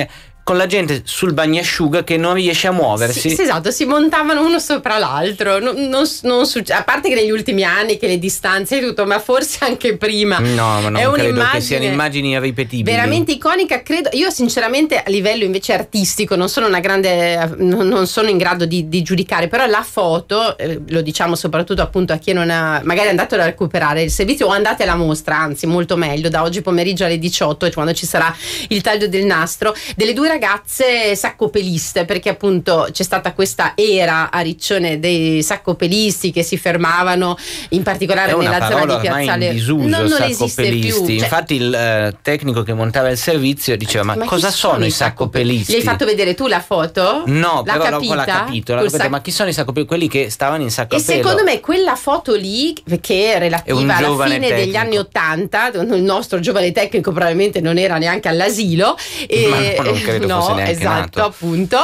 con la gente sul bagnasciuga che non riesce a muoversi. Sì, sì, esatto, si montavano uno sopra l'altro. Non, non, non succe- a parte che negli ultimi anni che le distanze e tutto, ma forse anche prima. No, ma non è credo che siano immagini irripetibili. Veramente iconica, credo. Io sinceramente a livello invece artistico non sono una grande, non, non sono in grado di, di giudicare, però la foto, eh, lo diciamo soprattutto appunto a chi non ha magari è andato a recuperare il servizio o andate alla mostra, anzi molto meglio, da oggi pomeriggio alle diciotto, quando ci sarà il taglio del nastro, delle due ragazze saccopeliste, perché appunto c'è stata questa era a Riccione dei saccopelisti che si fermavano in particolare è nella zona di Piazzale. In disuso, non, non esiste più, cioè, infatti il eh, tecnico che montava il servizio diceva ma, ma cosa sono, sono i saccopelisti? Gli hai fatto vedere tu la foto? No, l'ha però capita? l'ha capito, l'ha capito, sac- ma chi sono i saccopelisti? Quelli che stavano in sacco a e pelo. secondo me quella foto lì, che è relativa è alla fine tecnico. degli anni ottanta, il nostro giovane tecnico probabilmente non era neanche all'asilo, e, ma no, non credo no, fosse neanche esatto, nato. appunto,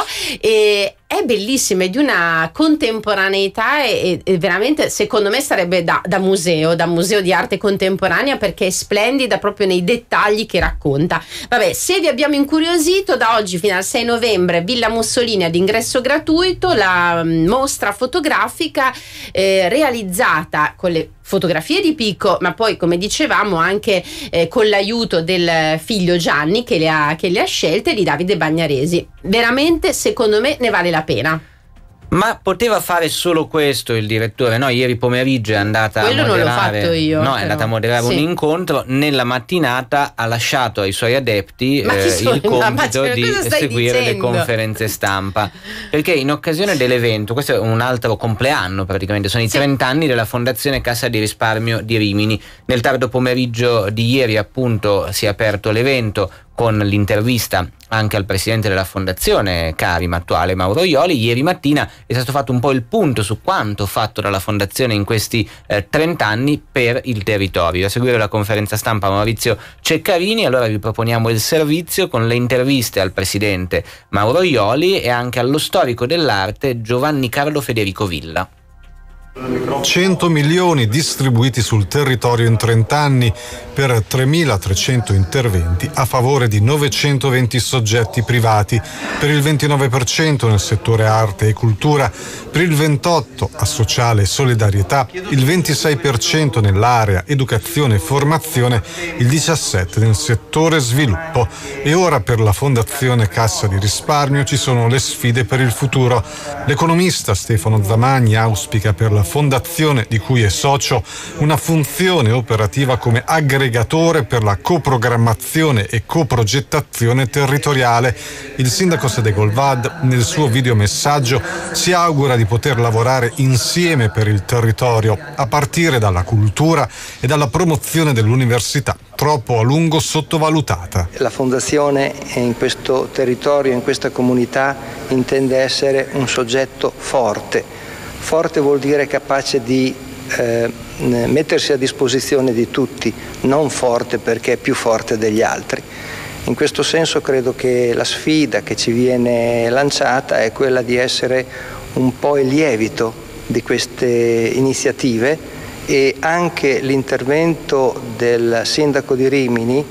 e è bellissima, è di una contemporaneità e, e veramente secondo me sarebbe da, da museo, da museo di arte contemporanea, perché è splendida proprio nei dettagli che racconta. Vabbè, se vi abbiamo incuriosito, da oggi fino al sei novembre Villa Mussolini ad ingresso gratuito, la mh, mostra fotografica eh, realizzata con le fotografie di Picco, ma poi come dicevamo anche eh, con l'aiuto del figlio Gianni che le ha, che le ha scelte, di Davide Bagnaresi. Veramente secondo me ne vale la pena. Ma poteva fare solo questo il direttore? No, ieri pomeriggio è andata Quello a moderare. non l'ho fatto io. No, però. è andata a moderare sì. un incontro. Nella mattinata ha lasciato ai suoi adepti eh, il compito di seguire dicendo? le conferenze stampa. Perché in occasione dell'evento, questo è un altro compleanno praticamente, sono i sì. trenta anni della Fondazione Cassa di Risparmio di Rimini. Nel tardo pomeriggio di ieri appunto si è aperto l'evento con l'intervista anche al presidente della fondazione Carima, attuale Mauro Ioli. Ieri mattina è stato fatto un po' il punto su quanto fatto dalla fondazione in questi eh, trenta anni per il territorio. A seguire la conferenza stampa Maurizio Ceccarini. Allora vi proponiamo il servizio con le interviste al presidente Mauro Ioli e anche allo storico dell'arte Giovanni Carlo Federico Villa. cento milioni distribuiti sul territorio in trenta anni per tremilatrecento interventi a favore di novecentoventi soggetti privati, per il ventinove per cento nel settore arte e cultura, per il ventotto per cento a sociale e solidarietà, il ventisei per cento nell'area educazione e formazione, il diciassette per cento nel settore sviluppo. E ora per la Fondazione Cassa di Risparmio ci sono le sfide per il futuro. L'economista Stefano Zamagni auspica per la fondazione di cui è socio una funzione operativa come aggregatore per la coprogrammazione e coprogettazione territoriale. Il sindaco Sedegolvad nel suo videomessaggio si augura di poter lavorare insieme per il territorio, a partire dalla cultura e dalla promozione dell'università, troppo a lungo sottovalutata. La fondazione in questo territorio, in questa comunità, intende essere un soggetto forte. Forte vuol dire capace di eh, mettersi a disposizione di tutti, non forte perché è più forte degli altri. In questo senso credo che la sfida che ci viene lanciata è quella di essere un po' il lievito di queste iniziative, e anche l'intervento del sindaco di Rimini,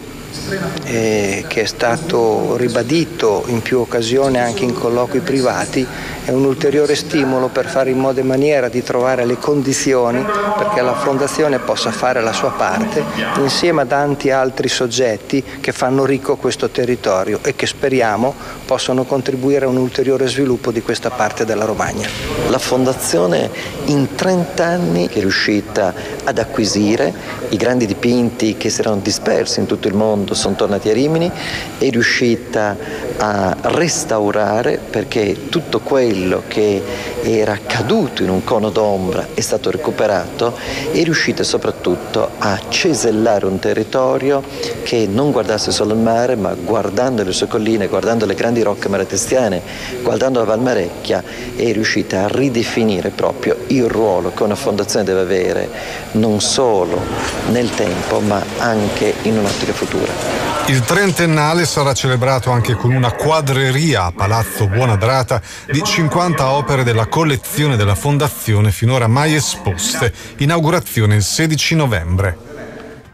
eh, che è stato ribadito in più occasioni anche in colloqui privati, è un ulteriore stimolo per fare in modo e maniera di trovare le condizioni perché la Fondazione possa fare la sua parte insieme a tanti altri soggetti che fanno ricco questo territorio e che speriamo possano contribuire a un ulteriore sviluppo di questa parte della Romagna. La Fondazione in trenta anni è riuscita ad acquisire i grandi dipinti che si erano dispersi in tutto il mondo, sono tornati a Rimini, è riuscita a restaurare, perché tutto quello che era caduto in un cono d'ombra è stato recuperato, è riuscita soprattutto a cesellare un territorio che non guardasse solo il mare, ma guardando le sue colline, guardando le grandi rocche malatestiane, guardando la Valmarecchia, è riuscita a ridefinire proprio il ruolo che una fondazione deve avere non solo nel tempo ma anche in un'ottica futura. Il trentennale sarà celebrato anche con una quadreria a Palazzo Buonadrata di cinquanta opere della collezione della Fondazione finora mai esposte. Inaugurazione il sedici novembre.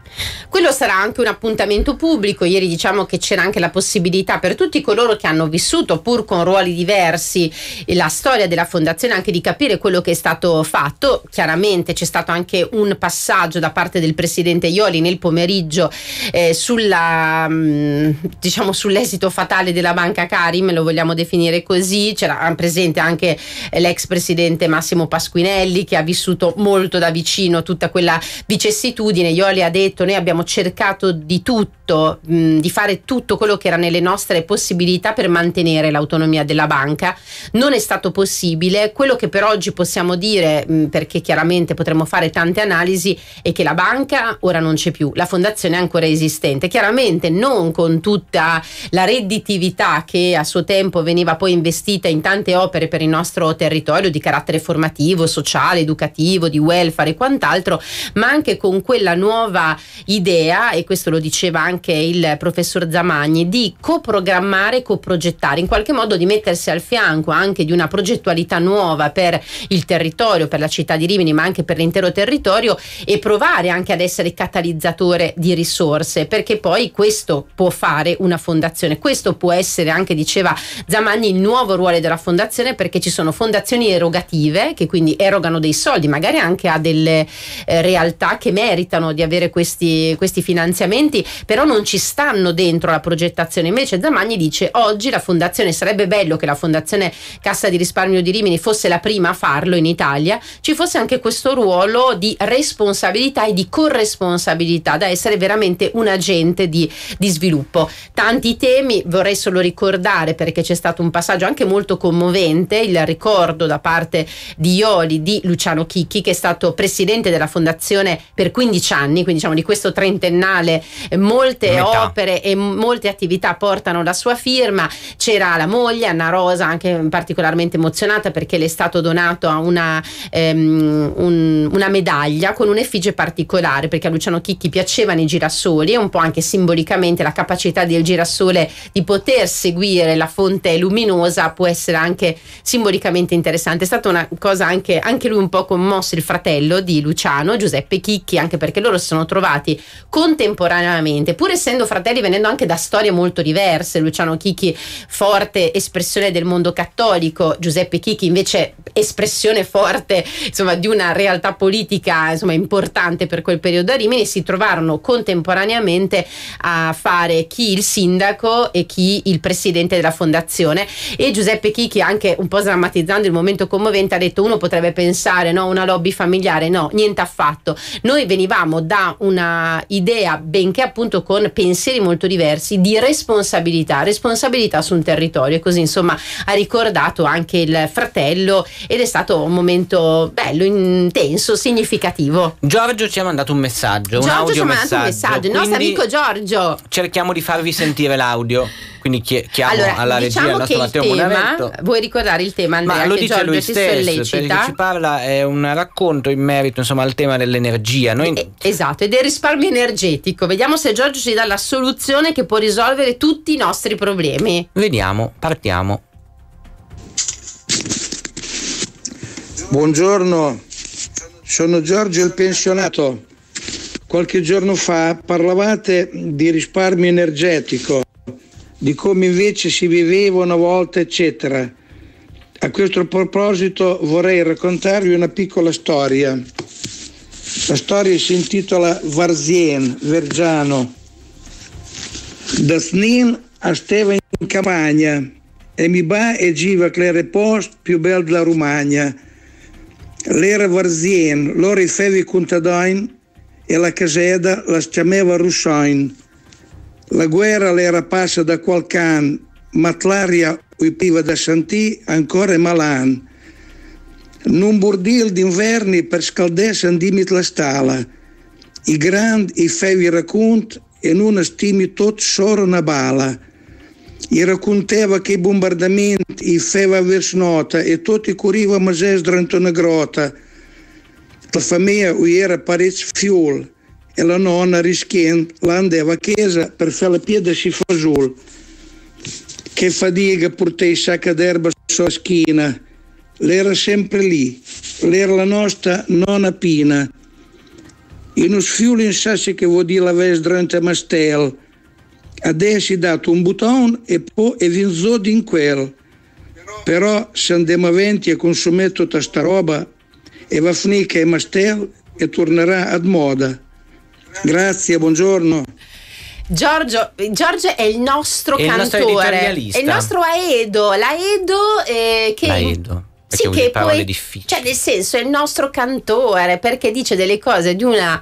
Quello sarà anche un appuntamento pubblico. Ieri diciamo che c'era anche la possibilità per tutti coloro che hanno vissuto, pur con ruoli diversi, la storia della fondazione, anche di capire quello che è stato fatto. Chiaramente c'è stato anche un passaggio da parte del presidente Ioli nel pomeriggio eh, sulla mh, diciamo sull'esito fatale della banca Karim, lo vogliamo definire così. C'era presente anche l'ex presidente Massimo Pasquinelli, che ha vissuto molto da vicino tutta quella vicissitudine. Ioli ha detto: noi abbiamo cercato di tutto, mh, di fare tutto quello che era nelle nostre possibilità per mantenere l'autonomia della banca. Non è stato possibile. Quello che per oggi possiamo dire, mh, perché chiaramente potremmo fare tante analisi, è che la banca ora non c'è più, la fondazione è ancora esistente, chiaramente non con tutta la redditività che a suo tempo veniva poi investita in tante opere per il nostro territorio di carattere formativo, sociale, educativo, di welfare e quant'altro, ma anche con quella nuova idea, e questo lo diceva anche il professor Zamagni, di coprogrammare, coprogettare, in qualche modo di mettersi al fianco anche di una progettualità nuova per il territorio, per la città di Rimini, ma anche per l'intero territorio, e provare anche ad essere catalizzatore di risorse, perché poi questo può fare una fondazione, questo può essere anche, diceva Zamagni, il nuovo ruolo della fondazione, perché ci sono fondazioni erogative che quindi erogano dei soldi magari anche a delle eh, realtà che meritano di avere questi, questi finanziamenti, però non ci stanno dentro la progettazione. Invece Zamagni dice: oggi la fondazione, sarebbe bello che la fondazione Cassa di Risparmio di Rimini fosse la prima a farlo in Italia, ci fosse anche questo ruolo di responsabilità e di corresponsabilità, da essere veramente un agente di, di sviluppo. Tanti temi, vorrei solo ricordare, perché c'è stato un passaggio anche molto commovente, il ricordo da parte di Ioli di Luciano Chicchi, che è stato presidente della fondazione per quindici anni, quindi diciamo di questo trentennale molte Metà. opere e molte attività portano la sua firma. C'era la moglie Anna Rosa, anche particolarmente emozionata perché le è stato donato a una, ehm, un, una medaglia con un'effigie particolare, perché a Luciano Chicchi piacevano i girasoli, e un po' anche simbolicamente la capacità del girasole di poter seguire la fonte luminosa può essere anche simbolicamente interessante. È stata una cosa anche, anche lui un po' commosso, il fratello di Luciano, Giuseppe Chicchi, anche perché loro si sono trovati contemporaneamente, pur essendo fratelli, venendo anche da storie molto diverse. Luciano Chicchi, forte espressione del mondo cattolico, Giuseppe Chicchi invece espressione forte, insomma, di una realtà politica, insomma, importante per quel periodo a Rimini. Si trovarono contemporaneamente a fare chi il sindaco e chi il presidente della fondazione, e Giuseppe Chicchi, anche un po' drammatizzando il momento commovente, ha detto: uno potrebbe pensare, no, una lobby familiare, no, niente affatto. Noi venivamo da una idea, benché appunto con pensieri molto diversi, di responsabilità, responsabilità su un territorio, e così insomma ha ricordato anche il fratello, ed è stato un momento bello, intenso, significativo. Giorgio ci ha mandato un messaggio, Giorgio un audio ci ha mandato un messaggio, il nostro amico Giorgio. Cerchiamo di farvi sentire l'audio. Quindi chiamo allora, alla regia diciamo il nostro che Matteo il tema, Munaretto. vuoi ricordare il tema, Andrea? Ma lo che dice Giorgio lui ci stesso, sollecita. perché ci parla, è un racconto in merito, insomma, al tema dell'energia. Noi... Eh, esatto, e del risparmio energetico. Vediamo se Giorgio ci dà la soluzione che può risolvere tutti i nostri problemi. Vediamo, partiamo. Buongiorno, sono Giorgio il pensionato. Qualche giorno fa parlavate di risparmio energetico, di come invece si viveva una volta, eccetera. A questo proposito vorrei raccontarvi una piccola storia. La storia si intitola Varzien, Vergiano. Da Snin a steva in campagna e mi ba e giva che era il posto più bello della Romagna. L'era Varzien, loro i fevi contadini e la caseda la chiamava Russoin. La guerra l'era passa da qualche anno, ma l'aria uipiva da sentì ancora malan. Non burdil d'inverni per scaldarsi andimit la stalla. I grandi i fevi racconti e non stimi tot solo una bala. I raccontava che i bombardamenti i feva verso nota e tutti corriva mases durante una grotta. La famiglia era parecchio fiul e la nonna rischiando l'andava a chiesa per fare la piede si fasul. Che fatica portare il sacco d'erba sulla schiena. L'era sempre lì, l'era la nostra nonna Pina. in uno sfiulo in sassi che vuol dire la ves durante Mastel, adesso è dato un button e poi è vinto in quel. Però se andiamo avanti e consumiamo tutta sta roba e va a finire che è Mastel e tornerà ad moda. Grazie, buongiorno. Giorgio, Giorgio è il nostro è cantore, il nostro editorialista. è il nostro Aedo, la Edo eh, che L'Aedo. sì, che poi, cioè nel senso è il nostro cantore, perché dice delle cose di una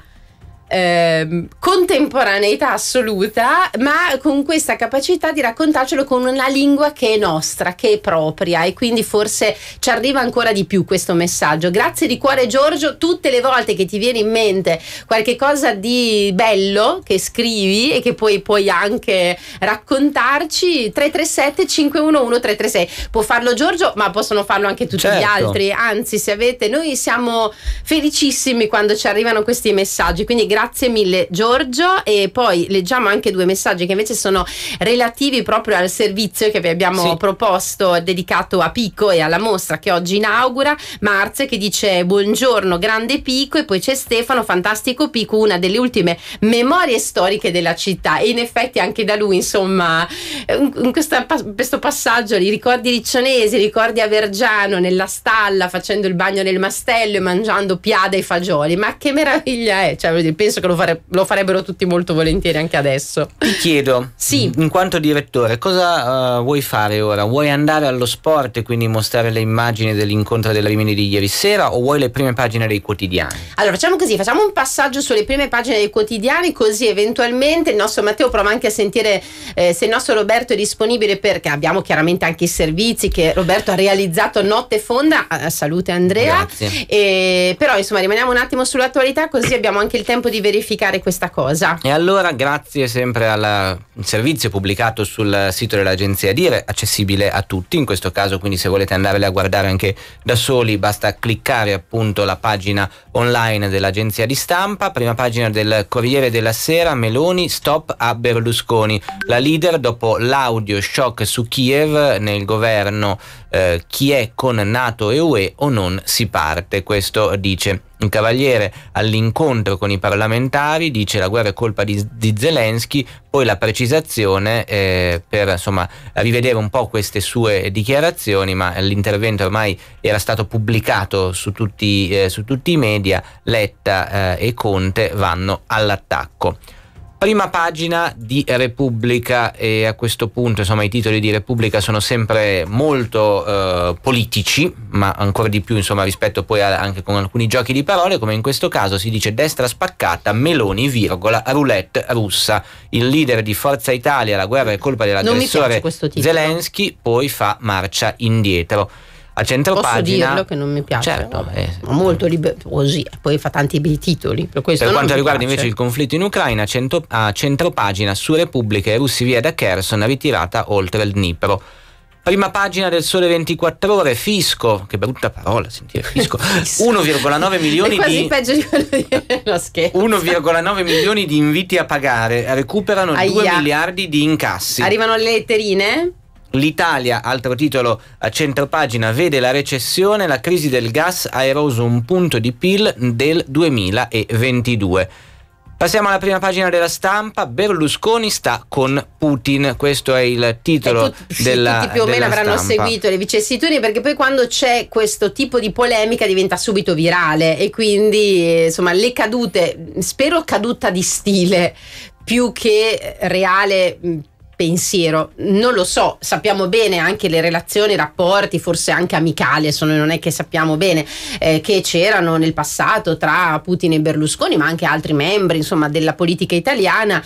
eh, contemporaneità assoluta, ma con questa capacità di raccontarcelo con una lingua che è nostra, che è propria, e quindi forse ci arriva ancora di più questo messaggio. Grazie di cuore Giorgio, tutte le volte che ti viene in mente qualche cosa di bello che scrivi e che poi puoi anche raccontarci, tre tre sette cinque uno uno tre tre sei. Può farlo Giorgio, ma possono farlo anche tutti certo. gli altri, anzi se avete, noi siamo felicissimi quando ci arrivano questi messaggi, quindi grazie mille Giorgio. E poi leggiamo anche due messaggi che invece sono relativi proprio al servizio che vi abbiamo sì. proposto, dedicato a Pico e alla mostra che oggi inaugura. Marze che dice buongiorno, grande Pico, e poi c'è Stefano, fantastico Pico, una delle ultime memorie storiche della città. E in effetti anche da lui, insomma, in questa, questo passaggio i ricordi riccionesi, ricordi a Vergiano nella stalla facendo il bagno nel Mastello e mangiando piada e fagioli, ma che meraviglia è, cioè, penso che lo, fare, lo farebbero tutti molto volentieri anche adesso. Ti chiedo, sì. in quanto direttore, cosa uh, vuoi fare ora? Vuoi andare allo sport e quindi mostrare le immagini dell'incontro della Rimini di ieri sera, o vuoi le prime pagine dei quotidiani? Allora facciamo così, facciamo un passaggio sulle prime pagine dei quotidiani, così eventualmente il nostro Matteo prova anche a sentire eh, se il nostro Roberto è disponibile, perché abbiamo chiaramente anche i servizi che Roberto ha realizzato notte fonda. Ah, salute Andrea. Grazie. E, però insomma rimaniamo un attimo sull'attualità, così abbiamo anche il tempo di verificare questa cosa. E allora grazie sempre al servizio pubblicato sul sito dell'agenzia Dire, accessibile a tutti in questo caso, quindi se volete andarle a guardare anche da soli basta cliccare appunto la pagina online dell'agenzia di stampa. Prima pagina del Corriere della Sera: Meloni stop a Berlusconi, la leader dopo l'audio shock su Kiev, nel governo eh, chi è con NATO e U E o non si parte, questo dice il Cavaliere. All'incontro con i parlamentari dice la guerra è colpa di, di Zelensky, poi la precisazione eh, per insomma rivedere un po' queste sue dichiarazioni, ma l'intervento ormai era stato pubblicato su tutti, eh, su tutti i media. Letta eh, e Conte vanno all'attacco. Prima pagina di Repubblica, e a questo punto insomma i titoli di Repubblica sono sempre molto eh, politici, ma ancora di più insomma rispetto poi a, anche con alcuni giochi di parole, come in questo caso si dice destra spaccata, Meloni, roulette russa, il leader di Forza Italia, la guerra è colpa dell'aggressore Zelensky, poi fa marcia indietro. A centropagina, posso dirlo che non mi piace, certo, eh, molto liber- così, poi fa tanti bei titoli, per questo per non quanto mi riguarda piace. invece il conflitto in Ucraina, centro, a centropagina su Repubblica, i russi via da Kherson, ritirata oltre il Dnipro. Prima pagina del Sole ventiquattro Ore, fisco, che brutta parola sentire fisco, uno virgola nove milioni è quasi di peggio di quello di no, scherzo. uno virgola nove milioni di inviti a pagare, recuperano Aia. due miliardi di incassi. Arrivano le letterine? L'Italia, altro titolo a centropagina, vede la recessione, la crisi del gas ha eroso un punto di P I L del duemilaventidue. Passiamo alla prima pagina della Stampa: Berlusconi sta con Putin, questo è il titolo tutti, della tutti più o meno della avranno Stampa. seguito le vicissitudini, perché poi quando c'è questo tipo di polemica diventa subito virale, e quindi insomma le cadute, spero caduta di stile più che reale pensiero, non lo so. Sappiamo bene anche le relazioni, i rapporti forse anche amicali, sono, non è che sappiamo bene eh, che c'erano nel passato tra Putin e Berlusconi, ma anche altri membri insomma della politica italiana,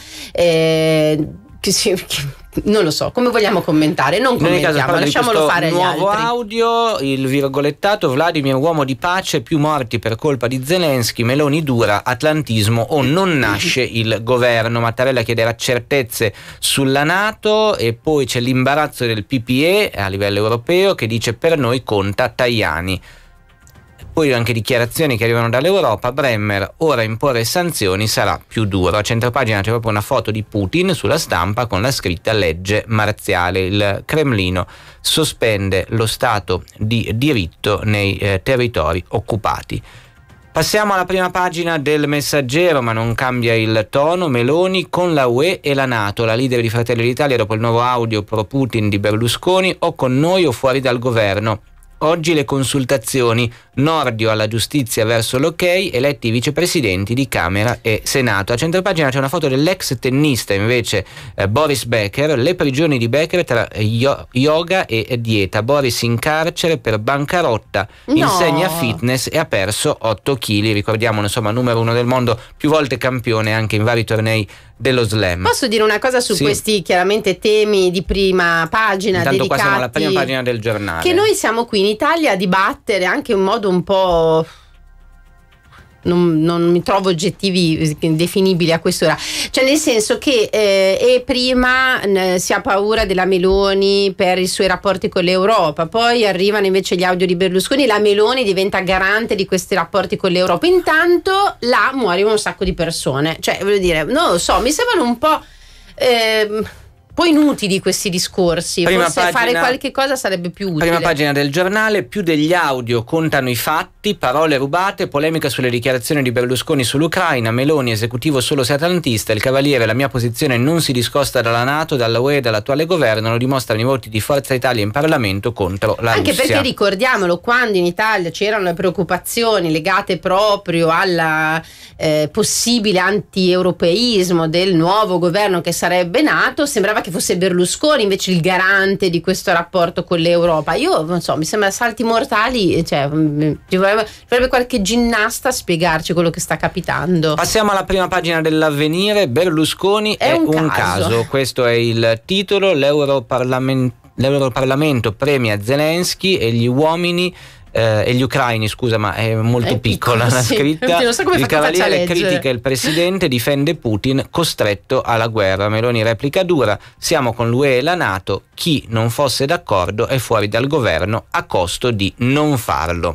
eh, che si, che, non lo so, come vogliamo commentare, non commentiamo, lasciamolo fare agli altri. Nuovo audio, il virgolettato: Vladimir uomo di pace, più morti per colpa di Zelensky, Meloni dura, atlantismo o non nasce il governo. Mattarella chiederà certezze sulla NATO, e poi c'è l'imbarazzo del P P E a livello europeo che dice per noi conta Tajani. Poi anche dichiarazioni che arrivano dall'Europa: Bremer, ora imporre sanzioni sarà più duro. A centropagina c'è proprio una foto di Putin sulla Stampa con la scritta legge marziale. Il Cremlino sospende lo stato di diritto nei eh, territori occupati. Passiamo alla prima pagina del Messaggero, ma non cambia il tono. Meloni con la U E e la NATO, la leader di Fratelli d'Italia dopo il nuovo audio pro Putin di Berlusconi: o con noi o fuori dal governo. Oggi le consultazioni, Nordio alla giustizia verso l'ok, eletti i vicepresidenti di Camera e Senato. A centropagina c'è una foto dell'ex tennista invece eh, Boris Becker, le prigioni di Becker tra yo- yoga e dieta. Boris in carcere per bancarotta, No. insegna fitness e ha perso otto chili, ricordiamo, insomma, numero uno del mondo, più volte campione anche in vari tornei dello slam. Posso dire una cosa su Sì. questi chiaramente temi di prima pagina Intanto dedicati, qua siamo alla prima pagina del giornale. che noi siamo qui in Italia a dibattere anche in modo un po'... Non, non mi trovo oggettivi definibili a quest'ora, cioè nel senso che eh, e prima eh, si ha paura della Meloni per i suoi rapporti con l'Europa, poi arrivano invece gli audio di Berlusconi, la Meloni diventa garante di questi rapporti con l'Europa, intanto là muoiono un sacco di persone, cioè voglio dire, non lo so, mi sembrano un po' eh, un po' inutili questi discorsi. Prima Forse pagina- fare qualche cosa sarebbe più utile. Prima pagina del giornale, più degli audio contano i fatti, parole rubate, polemica sulle dichiarazioni di Berlusconi sull'Ucraina, Meloni esecutivo solo se atlantista, il Cavaliere: la mia posizione non si discosta dalla NATO, dalla U E e dall'attuale governo, lo dimostrano i voti di Forza Italia in Parlamento contro la Anche Russia. perché ricordiamolo, quando in Italia c'erano le preoccupazioni legate proprio alla eh, possibile anti-europeismo del nuovo governo che sarebbe nato, sembrava che fosse Berlusconi invece il garante di questo rapporto con l'Europa. Io non so, mi sembra salti mortali, cioè mh, ci vorrebbe, ci vorrebbe qualche ginnasta a spiegarci quello che sta capitando. Passiamo alla prima pagina dell'Avvenire. Berlusconi è, È un un caso. caso. Questo è il titolo. L'Europarlament- L'Europarlamento premia Zelensky e gli uomini eh, e gli ucraini, scusa, ma è molto È piccola piccolo, la sì. scritta. Non so come Il faccia a Cavaliere leggere. critica il presidente, difende Putin costretto alla guerra. Meloni replica dura: siamo con l'U E e la NATO, chi non fosse d'accordo è fuori dal governo a costo di non farlo.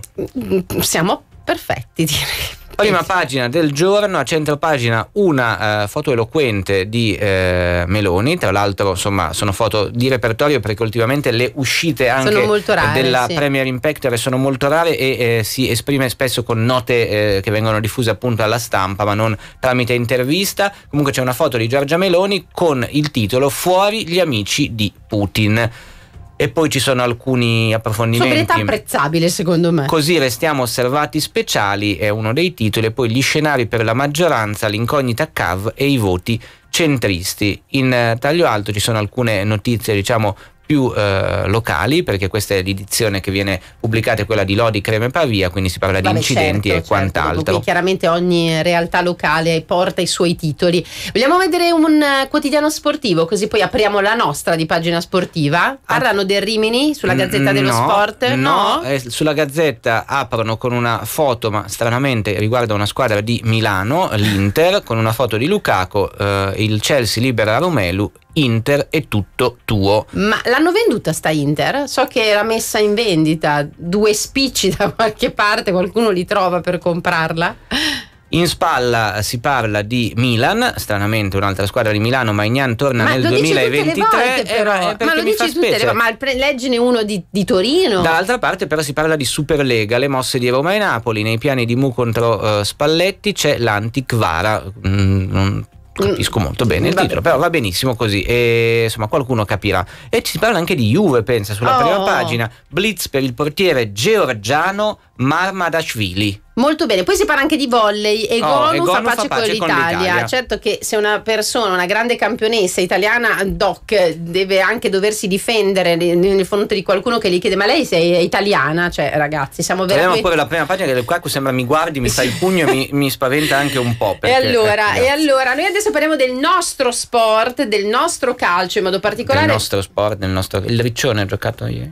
Siamo perfetti, direi. Prima pagina del Giorno, a centropagina una eh, foto eloquente di eh, Meloni, tra l'altro insomma sono foto di repertorio perché ultimamente le uscite anche Sono molto rare, della sì. Premier in Pectore sono molto rare e eh, si esprime spesso con note eh, che vengono diffuse appunto alla stampa ma non tramite intervista. Comunque c'è una foto di Giorgia Meloni con il titolo "Fuori gli amici di Putin". E poi ci sono alcuni approfondimenti. Sobrietà apprezzabile secondo me. Così restiamo osservati speciali è uno dei titoli, e poi gli scenari per la maggioranza, l'incognita C A V e i voti centristi. In eh, taglio alto ci sono alcune notizie, diciamo, più eh, locali, perché questa è l'edizione che viene pubblicata, è quella di Lodi, Crema e Pavia, quindi si parla Vabbè, di incidenti certo, e quant'altro. Certo, chiaramente ogni realtà locale porta i suoi titoli. Vogliamo vedere un uh, quotidiano sportivo, così poi apriamo la nostra di pagina sportiva. Parlano del Rimini sulla Gazzetta dello No, Sport? No, eh, sulla Gazzetta aprono con una foto, ma stranamente riguarda una squadra di Milano, l'Inter, con una foto di Lukaku, eh, il Chelsea libera Romelu, Inter è tutto tuo. Ma l'hanno venduta sta Inter? So che era messa in vendita, due spicci da qualche parte, qualcuno li trova per comprarla? In spalla si parla di Milan, stranamente un'altra squadra di Milano, Maignan torna Ma nel lo dici tutte le duemilaventitré. volte, però. eh, perché ma lo mi fa dici tutte le specie. volte, ma pre- leggine uno di, di Torino. Dall'altra parte però si parla di Superlega, le mosse di Roma e Napoli. Nei piani di Mu contro eh, Spalletti c'è l'anti-Kvara. Mm, non capisco molto bene il Vabbè. titolo, però va benissimo così, e insomma qualcuno capirà. E ci si parla anche di Juve, pensa, sulla Oh. prima pagina. Blitz per il portiere georgiano Marmadashvili. Molto bene, poi si parla anche di volley e Oh, Gonu e fa Gonu pace, fa pace con, con l'Italia. l'Italia. Certo che se una persona, una grande campionessa italiana doc, deve anche doversi difendere nel fronte di qualcuno che gli chiede: ma lei sei italiana? Cioè ragazzi, siamo Vediamo veramente... pure la prima pagina, che qua sembra mi guardi, mi fa il pugno e mi, mi spaventa anche un po'. E Perché, allora, ecco, e allora, noi adesso parliamo del nostro sport, del nostro calcio in modo particolare. del nostro sport, del nostro... Il Riccione ha giocato ieri?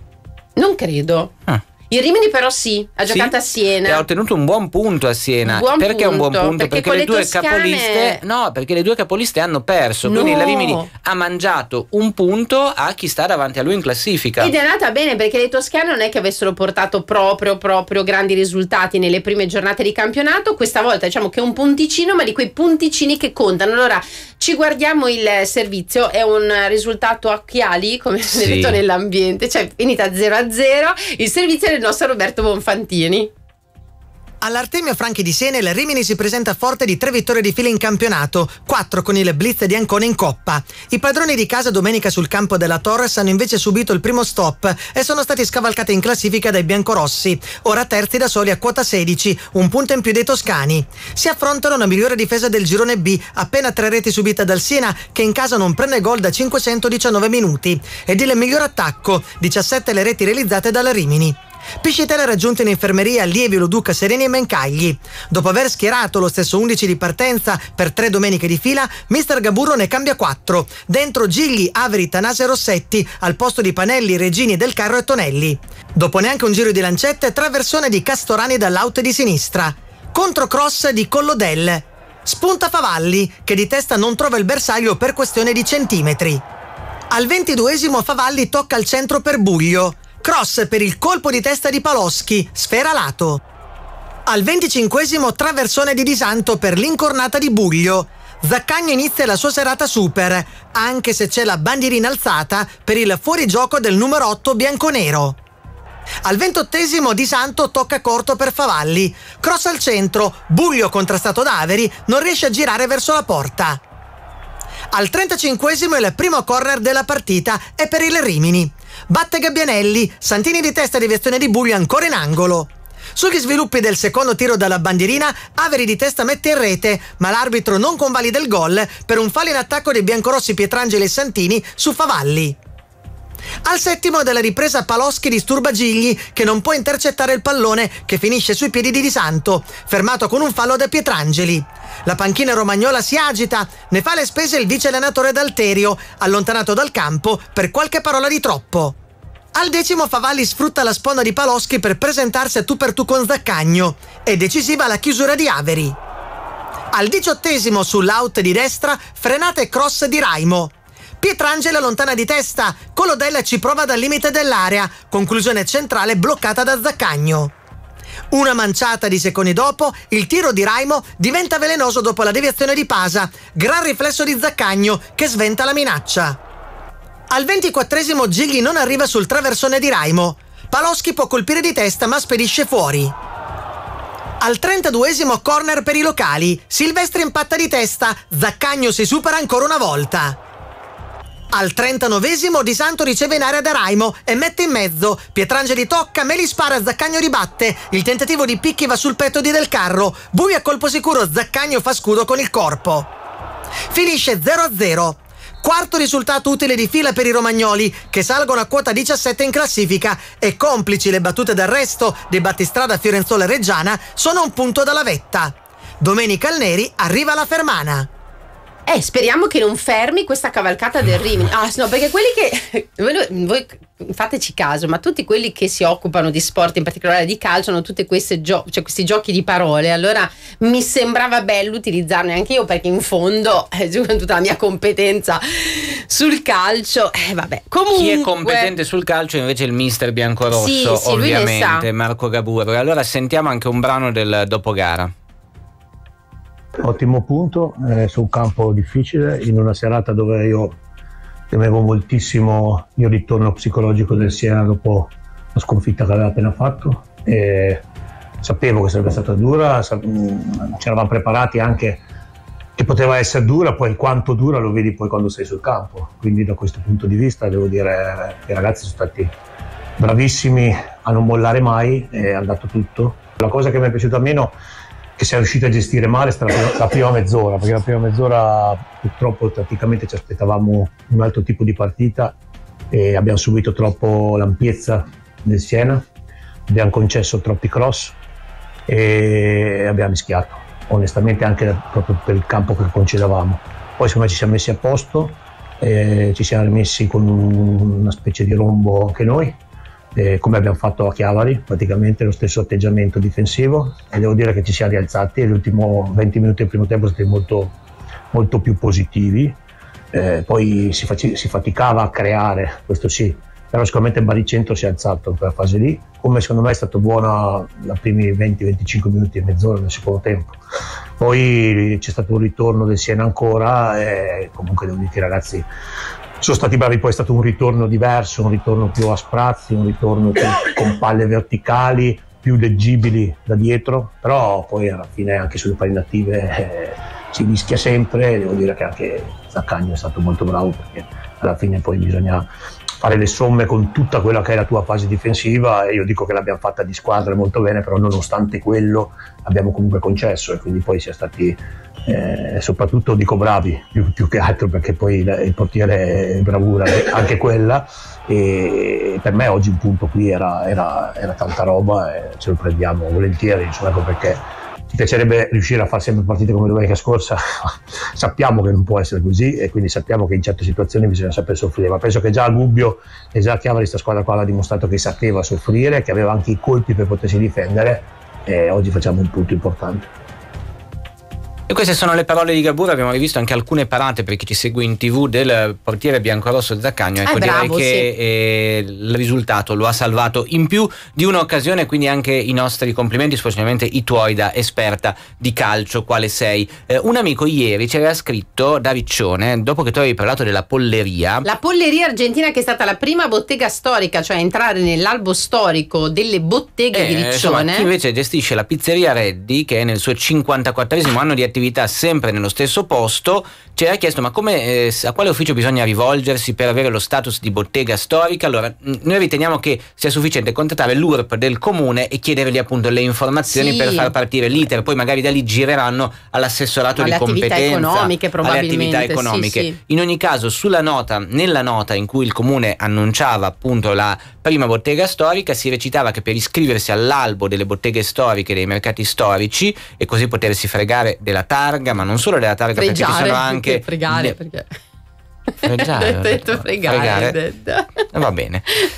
Non credo. Ah. Il Rimini però sì, ha Sì? giocato a Siena. E ha ottenuto un buon punto a Siena. Un buon perché un buon punto? punto? Perché Perché, con le le due toscane- capoliste no, perché le due capoliste hanno perso. No. Quindi il Rimini ha mangiato un punto a chi sta davanti a lui in classifica. Ed è andata bene, perché le toscane non è che avessero portato proprio proprio grandi risultati nelle prime giornate di campionato. Questa volta diciamo che è un punticino, ma di quei punticini che contano. Allora ci guardiamo il servizio, è un risultato a occhiali, come Sì. si è detto nell'ambiente, cioè finita zero a zero. Il servizio è del nostro Roberto Bonfantini. All'Artemio Franchi di Siena il Rimini si presenta forte di tre vittorie di fila in campionato, quattro con il Blitz di Ancona in Coppa. I padroni di casa domenica sul campo della Torres hanno invece subito il primo stop e sono stati scavalcati in classifica dai biancorossi, ora terzi da soli a quota sedici, un punto in più dei toscani. Si affrontano una migliore difesa del girone B, appena tre reti subite dal Siena che in casa non prende gol da cinquecentodiciannove minuti, ed il miglior attacco, diciassette le reti realizzate dal Rimini. Piscitelli raggiunto in infermeria allievi Lo Duca, Sereni e Mencagli. Dopo aver schierato lo stesso undici di partenza per tre domeniche di fila, mister Gaburro ne cambia quattro. Dentro Gigli, Averi, Tanase e Rossetti, al posto di Panelli, Regini, Del Carro e Tonelli. Dopo neanche un giro di lancette, traversone di Castorani dall'out di sinistra. Controcross di Collodel. Spunta Favalli, che di testa non trova il bersaglio per questione di centimetri. Al ventiduesimo Favalli tocca al centro per Buglio. Cross per il colpo di testa di Paloschi, sfera lato. Al venticinquesimo traversone di Di Santo per l'incornata di Buglio. Zaccagno inizia la sua serata super, anche se c'è la bandierina alzata per il fuorigioco del numero otto bianconero. Al ventottesimo Di Santo tocca corto per Favalli. Cross al centro, Buglio contrastato da Averi non riesce a girare verso la porta. Al trentacinquesimo il primo corner della partita è per il Rimini. Batte Gabbianelli, Santini di testa, deviazione di Buglio ancora in angolo. Sugli sviluppi del secondo tiro dalla bandierina, Averi di testa mette in rete, ma l'arbitro non convalida il gol per un fallo in attacco dei biancorossi Pietrangeli e Santini su Favalli. Al settimo della ripresa Paloschi disturba Gigli, che non può intercettare il pallone che finisce sui piedi di Di Santo, fermato con un fallo da Pietrangeli. La panchina romagnola si agita, ne fa le spese il vice allenatore D'Alterio, allontanato dal campo per qualche parola di troppo. Al decimo Favalli sfrutta la sponda di Paloschi per presentarsi a tu per tu con Zaccagno. È decisiva la chiusura di Averi. Al diciottesimo sull'out di destra, frenata e cross di Raimo. Pietrangeli allontana di testa, Collodella ci prova dal limite dell'area, conclusione centrale bloccata da Zaccagno. Una manciata di secondi dopo, il tiro di Raimo diventa velenoso dopo la deviazione di Pasa, gran riflesso di Zaccagno che sventa la minaccia. Al ventiquattresimo Gigli non arriva sul traversone di Raimo, Paloschi può colpire di testa ma spedisce fuori. Al trentaduesimo corner per i locali, Silvestri impatta di testa, Zaccagno si supera ancora una volta. Al trentanovesimo Di Santo riceve in area da Raimo e mette in mezzo. Pietrangeli tocca, Meli spara, Zaccagno ribatte. Il tentativo di Picchi va sul petto di Del Carro. Buia a colpo sicuro, Zaccagno fa scudo con il corpo. Finisce zero a zero. Quarto risultato utile di fila per i romagnoli, che salgono a quota diciassette in classifica e, complici le battute d'arresto di Battistrada, Fiorenzuola e Reggiana, sono a un punto dalla vetta. Domenica al Neri arriva la Fermana. Eh, speriamo che non fermi questa cavalcata del Rimini. Ah, no, perché quelli che voi, voi fateci caso, ma tutti quelli che si occupano di sport, in particolare di calcio, hanno tutte queste gio- cioè questi giochi di parole. Allora mi sembrava bello utilizzarne anche io, perché in fondo eh, con tutta la mia competenza sul calcio, eh, vabbè. Comunque, chi è competente sul calcio invece è il mister biancorosso, sì, sì, ovviamente, Marco Gaburro. E allora sentiamo anche un brano del dopogara. Ottimo punto, eh, su un campo difficile, in una serata dove io temevo moltissimo il ritorno psicologico del Siena dopo la sconfitta che aveva appena fatto, e sapevo che sarebbe stata dura, ci eravamo preparati anche che poteva essere dura, poi quanto dura lo vedi poi quando sei sul campo, quindi da questo punto di vista devo dire che i ragazzi sono stati bravissimi a non mollare mai e hanno dato tutto. La cosa che mi è piaciuta meno che si è riusciti a gestire male è stata la prima, la prima mezz'ora, perché la prima mezz'ora purtroppo praticamente ci aspettavamo un altro tipo di partita e abbiamo subito troppo l'ampiezza del Siena, abbiamo concesso troppi cross e abbiamo mischiato, onestamente anche proprio per il campo che concedevamo. Poi secondo me ci siamo messi a posto, e ci siamo rimessi con un, una specie di rombo anche noi, Eh, come abbiamo fatto a Chiavari, praticamente lo stesso atteggiamento difensivo, e devo dire che ci siamo rialzati e gli ultimi venti minuti del primo tempo sono stati molto, molto più positivi, eh, poi si, faci, si faticava a creare, questo sì, però sicuramente il baricentro si è alzato in quella fase lì, come secondo me è stato buono i primi venti venticinque minuti e mezz'ora del secondo tempo. Poi c'è stato un ritorno del Siena ancora e comunque devo dire che i ragazzi sono stati bravi, poi è stato un ritorno diverso, un ritorno più a sprazzi, un ritorno più con palle verticali, più leggibili da dietro, però poi alla fine anche sulle pagine attive eh, si rischia sempre. Devo dire che anche Zaccagno è stato molto bravo, perché alla fine poi bisogna fare le somme con tutta quella che è la tua fase difensiva, e io dico che l'abbiamo fatta di squadra molto bene, però nonostante quello abbiamo comunque concesso, e quindi poi si è stati eh, soprattutto dico bravi più, più che altro, perché poi il, il portiere è bravura anche quella, e per me oggi il punto qui era, era, era tanta roba e ce lo prendiamo volentieri, insomma, ecco perché ci piacerebbe riuscire a fare sempre partite come domenica scorsa. Sappiamo che non può essere così, e quindi sappiamo che in certe situazioni bisogna sempre soffrire, ma penso che già Gubbio e già Chiavari, questa squadra qua, ha dimostrato che sapeva soffrire, che aveva anche i colpi per potersi difendere, e oggi facciamo un punto importante. E queste sono le parole di Gabur. Abbiamo rivisto anche alcune parate, per chi ci segue in tv, del portiere biancorosso Zaccagno. Ecco, eh, bravo, direi che sì. eh, il risultato lo ha salvato in più di un'occasione, quindi anche i nostri complimenti, specialmente i tuoi da esperta di calcio quale sei. Eh, un amico ieri ci aveva scritto, da Riccione, dopo che tu avevi parlato della polleria. La polleria argentina, che è stata la prima bottega storica, cioè entrare nell'albo storico delle botteghe Eh, di Riccione. insomma, chi invece gestisce la pizzeria Reddi, che è nel suo cinquantaquattresimo anno di attività sempre nello stesso posto, ci ha chiesto ma come, eh, a quale ufficio bisogna rivolgersi per avere lo status di bottega storica. Allora, noi riteniamo che sia sufficiente contattare l'U R P del comune e chiedergli appunto le informazioni Sì. per far partire l'iter, poi magari da lì gireranno all'assessorato Alle di competenza, attività economiche, alle probabilmente, attività economiche. sì, sì. In ogni caso, sulla nota, nella nota in cui il comune annunciava appunto la prima bottega storica, si recitava che per iscriversi all'albo delle botteghe storiche, dei mercati storici, e così potersi fregare della targa, ma non solo della targa, Fregiare, perché ci sono anche perché fregare, le- perché Freggiare, ho detto fregare, fregare. ho detto. Va bene.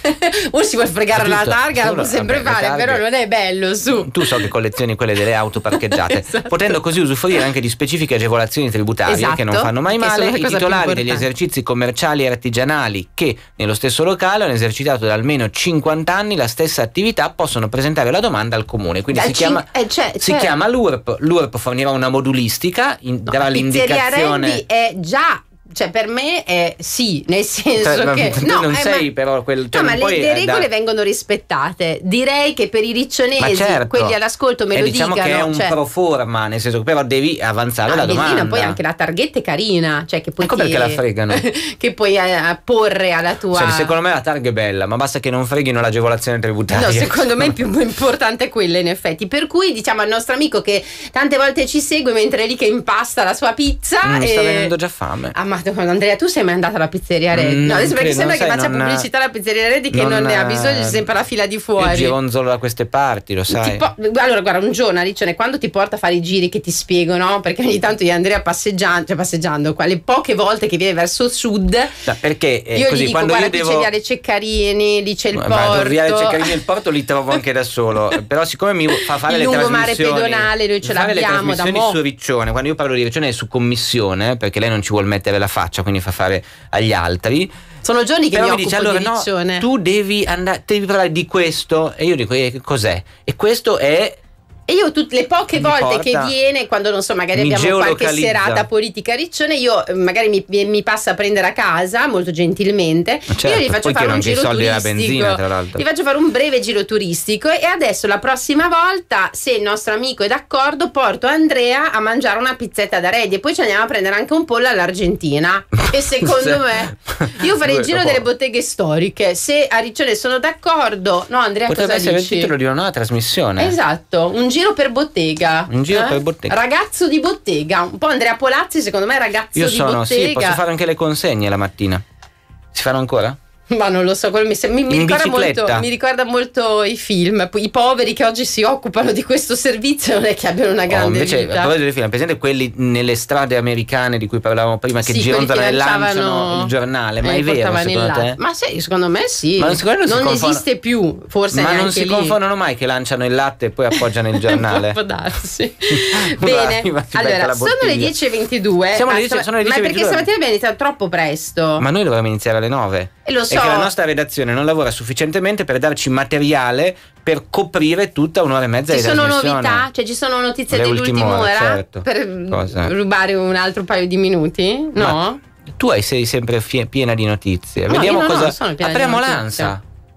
O si vuole fregare Ma la giusto, targa, lo solo- può sempre vabbè, le fare, targhe- però non è bello, su. Tu so che collezioni quelle delle auto parcheggiate, Esatto. potendo così usufruire anche di specifiche agevolazioni tributarie, Esatto, che non fanno mai che sono male. la I cosa più titolari degli importante. esercizi commerciali e artigianali che nello stesso locale hanno esercitato da almeno cinquanta anni la stessa attività possono presentare la domanda al comune. Quindi Dal si chiama, cin- eh, cioè- si cioè- chiama l'U R P. L'U R P fornirà una modulistica, in, darà La pizzeria l'indicazione. Reddi è già, cioè per me è sì, nel senso Cioè, che tu no, non eh, sei ma, però quel, cioè no, non ma le, puoi, le eh, regole da- vengono rispettate. Direi che per i Ma riccionesi, certo. quelli all'ascolto me E lo diciamo dicano, che è un cioè, pro forma, nel senso che però devi avanzare ah, la bellina, domanda. poi anche la targhetta è carina, cioè che puoi Ecco perché la fregano. che puoi eh, porre alla tua. Cioè, secondo me la targa è bella, ma basta che non freghino l'agevolazione tributaria. No, secondo me è più importante è quella, in effetti. Per cui diciamo al nostro amico che tante volte ci segue mentre è lì che impasta la sua pizza. Mm, mi e... sta venendo già fame. Ah, ma Andrea, tu sei mai andata alla pizzeria Reddi? Mm, no, adesso perché credo, sembra che sai, faccia non- pubblicità alla pizzeria Reddi, che non, non, ne ha bisogno, eh, c'è sempre la fila di Io fuori. gironzolo da queste parti, lo sai. Ti po- allora guarda, un giorno Riccione, quando ti porta a fare i giri che ti spiego, no? Perché ogni tanto io e Andrea passeggiando, cioè passeggiando, quelle poche volte che viene verso il sud, No, perché eh, io così gli dico quando guarda, io qui devo c'è Viale Ceccarini, lì c'è il Ma porto, Viale Ceccarini e il porto li trovo anche da solo. Però siccome mi fa fare il le lungomare trasmissioni, pedonale noi ce fare le l'abbiamo da trasmissioni mo'. su Riccione, quando io parlo di Riccione è su commissione, perché lei non ci vuol mettere la faccia, quindi fa fare agli altri. Sono giorni che Però mi mi occupo dice allora di no, Riccione. tu devi andare, devi parlare di questo, e io dico eh, che cos'è? E questo è E io tutte le poche Mi volte porta- che viene, quando non so, magari mi abbiamo qualche geolocalizza. serata politica a Riccione, io eh, magari mi, mi passa a prendere a casa molto gentilmente. certo, io gli faccio poi fare chiedo un anche i giro soldi della turistico. benzina, tra l'altro. Gli faccio fare un breve giro turistico. E adesso la prossima volta, se il nostro amico è d'accordo, porto Andrea a mangiare una pizzetta da Reddi e poi ci andiamo a prendere anche un pollo all'Argentina. E secondo me io farei il giro delle botteghe storiche. Se a Riccione sono d'accordo, no Andrea, potrebbe cosa essere dici? il titolo di una nuova trasmissione. Esatto, un giro per bottega. Un giro per bottega. Ragazzo di bottega. Un po' Andrea Polazzi, secondo me, è ragazzo Io di sono, bottega. sì, posso fare anche le consegne la mattina. Si fanno ancora? Ma non lo so, quello mi, sem- mi, mi In ricorda bicicletta? molto, mi ricorda molto i film. I poveri che oggi si occupano di questo servizio non è che abbiano una Oh, grande invece, a vita. proposito dei film, presente quelli nelle strade americane di cui parlavamo prima, che Sì, gironzano quelli e che lanciano lanciavano- il giornale? Ma eh, è vero portavano in secondo là. te? Ma sì, secondo me sì. Ma secondo me non si confondono- esiste più, forse Ma neanche non si lì. confondono mai che lanciano il latte e poi appoggiano il giornale? Può darsi. Vai, Bene, vai, si becca allora la sono le bottiglia. dieci e ventidue. Siamo alle Ma dieci- sta- sono le Ma dieci e perché ventidue. stamattina abbiamo iniziato troppo presto. Ma noi dovremmo iniziare alle nove. E lo so. È che la nostra redazione non lavora sufficientemente per darci materiale per coprire tutta un'ora e mezza Ci di sono trasmissione. novità? Cioè ci sono notizie Le dell'ultima ultime ore, ora? certo. Per Cosa? rubare un altro paio di minuti? No? Ma tu hai, sei sempre fie- piena di notizie. No, Vediamo io no, cosa. non sono piena di Apriamo notizie. l'Ansa.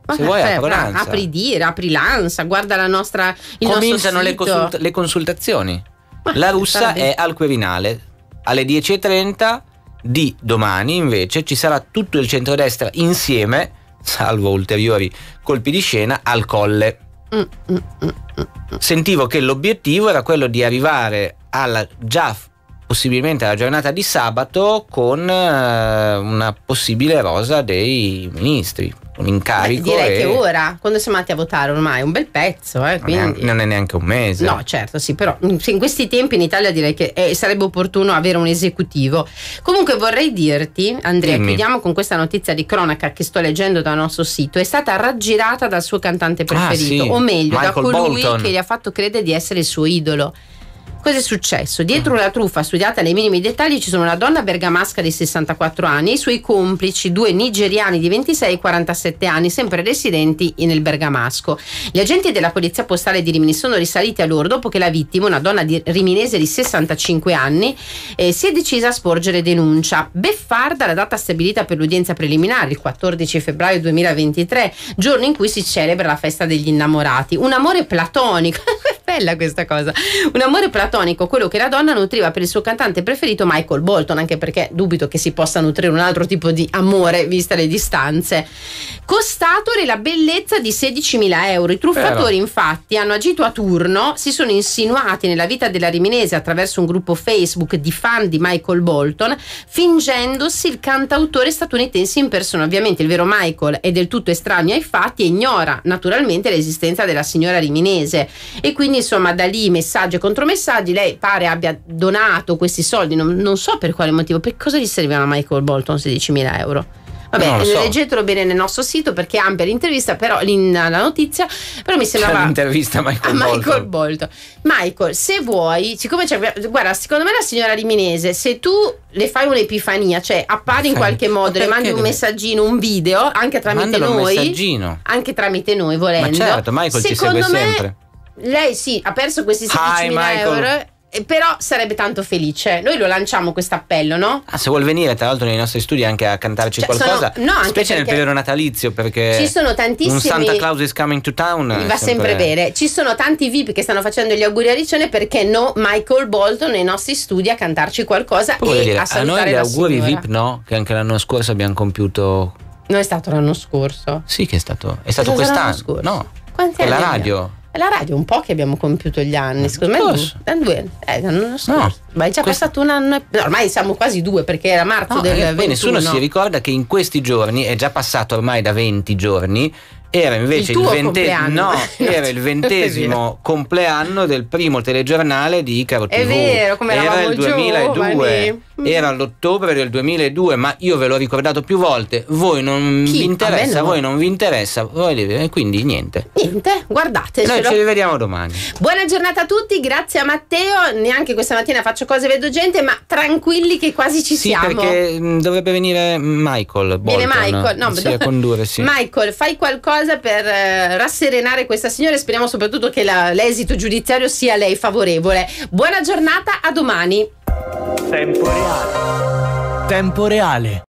Se vuoi eh, apro l'Ansa. apri Dire, apri l'Ansa, guarda la nostra il Cominciano nostro le, sito. consulta- le consultazioni. Ma la russa sarebbe- è al Quirinale. Alle dieci e trenta di domani invece ci sarà tutto il centrodestra insieme, salvo ulteriori colpi di scena, al Colle. Mm, mm, mm, mm. Sentivo che l'obiettivo era quello di arrivare alla già possibilmente alla giornata di sabato con eh, una possibile rosa dei ministri, un incarico. Beh, direi e che ora, quando siamo andati a votare ormai, un bel pezzo, eh, non, quindi... è, non è neanche un mese. No, certo, sì, però in questi tempi in Italia direi che eh, sarebbe opportuno avere un esecutivo. Comunque vorrei dirti, Andrea, Dimmi. chiudiamo con questa notizia di cronaca che sto leggendo dal nostro sito. È stata raggirata dal suo cantante preferito, Ah, sì. o meglio, Michael da colui Bolton. che gli ha fatto credere di essere il suo idolo. Cosa è successo? Dietro una truffa studiata nei minimi dettagli ci sono una donna bergamasca di sessantaquattro anni e i suoi complici, due nigeriani di ventisei e quarantasette anni, sempre residenti nel Bergamasco. Gli agenti della polizia postale di Rimini sono risaliti a loro dopo che la vittima, una donna di riminese di sessantacinque anni, eh, si è decisa a sporgere denuncia. Beffarda la data stabilita per l'udienza preliminare, il quattordici febbraio duemilaventitré, giorno in cui si celebra la festa degli innamorati. Un amore platonico. Bella questa cosa. Un amore platonico, quello che la donna nutriva per il suo cantante preferito Michael Bolton, anche perché dubito che si possa nutrire un altro tipo di amore viste le distanze. Costato la bellezza di sedicimila euro. I truffatori Però. infatti hanno agito a turno, si sono insinuati nella vita della riminese attraverso un gruppo Facebook di fan di Michael Bolton, fingendosi il cantautore statunitense in persona. Ovviamente il vero Michael è del tutto estraneo ai fatti e ignora naturalmente l'esistenza della signora riminese, e quindi insomma da lì messaggi e contromessaggi. Lei pare abbia donato questi soldi, non, non so per quale motivo. Per cosa gli servivano a Michael Bolton sedicimila euro? Non Vabbè, lo so. leggetelo bene nel nostro sito perché è ampia l'intervista, però l'in- la notizia, però mi sembrava C'è l'intervista a Michael, a Michael Bolton. Bolton. Michael, se vuoi, siccome c'è, guarda, secondo me la signora riminese, se tu le fai un'epifania, cioè appari in Fai- qualche ma modo, le perché mandi un deve- messaggino, un video, anche tramite Mandalo un noi, messaggino. anche tramite noi volendo. Ma certo, Michael ci secondo segue me, sempre. Lei sì, ha perso questi Hi, sedicimila Michael. euro, eh, però sarebbe tanto felice. Noi lo lanciamo questo appello, no? Ah, se vuol venire tra l'altro nei nostri studi anche a cantarci Cioè, qualcosa, sono- no, anche specie nel perché periodo natalizio, perché ci sono tantissimi- un Santa Claus is coming to town è Va sempre bene. Ci sono tanti V I P che stanno facendo gli auguri a Riccione, perché no Michael Bolton nei nostri studi a cantarci qualcosa Poi voglio e dire, a a noi salutare gli la auguri signora. V I P no, che anche l'anno scorso abbiamo compiuto. Non è stato l'anno scorso. Sì, che è stato, è stato È stato l'anno quest'anno. scorso. No, Quanti con la anni radio. abbiamo? La radio un po' che abbiamo compiuto gli anni, secondo me scorso. due, da due, eh, l'anno scorso. No. Ma è già Questo- passato un anno e... no, ormai siamo quasi due perché era marzo No, del eh, poi ventuno. nessuno si ricorda che in questi giorni, è già passato ormai da venti giorni, era invece Il il, tuo vente- compleanno. no, era il È ventesimo compleanno del primo telegiornale di Icaro È tivù. vero, come era eravamo il duemiladue, giovani. era l'ottobre del duemiladue, ma io ve l'ho ricordato più volte. Voi non Chi? vi interessa, A me no. voi non vi interessa, voi, e quindi niente. Niente, guardate. Noi ci rivediamo domani. Buona giornata a tutti, grazie a Matteo. Neanche questa mattina faccio cose vedo gente, ma tranquilli che quasi ci Sì, siamo. perché mh, dovrebbe venire Michael Bolton. Viene Michael, no, sì, do- a condurre, sì. Michael, fai qualcosa per eh, rasserenare questa signora e speriamo soprattutto che la- l'esito giudiziario sia a lei favorevole. Buona giornata, a domani. Tempo reale. Tempo reale.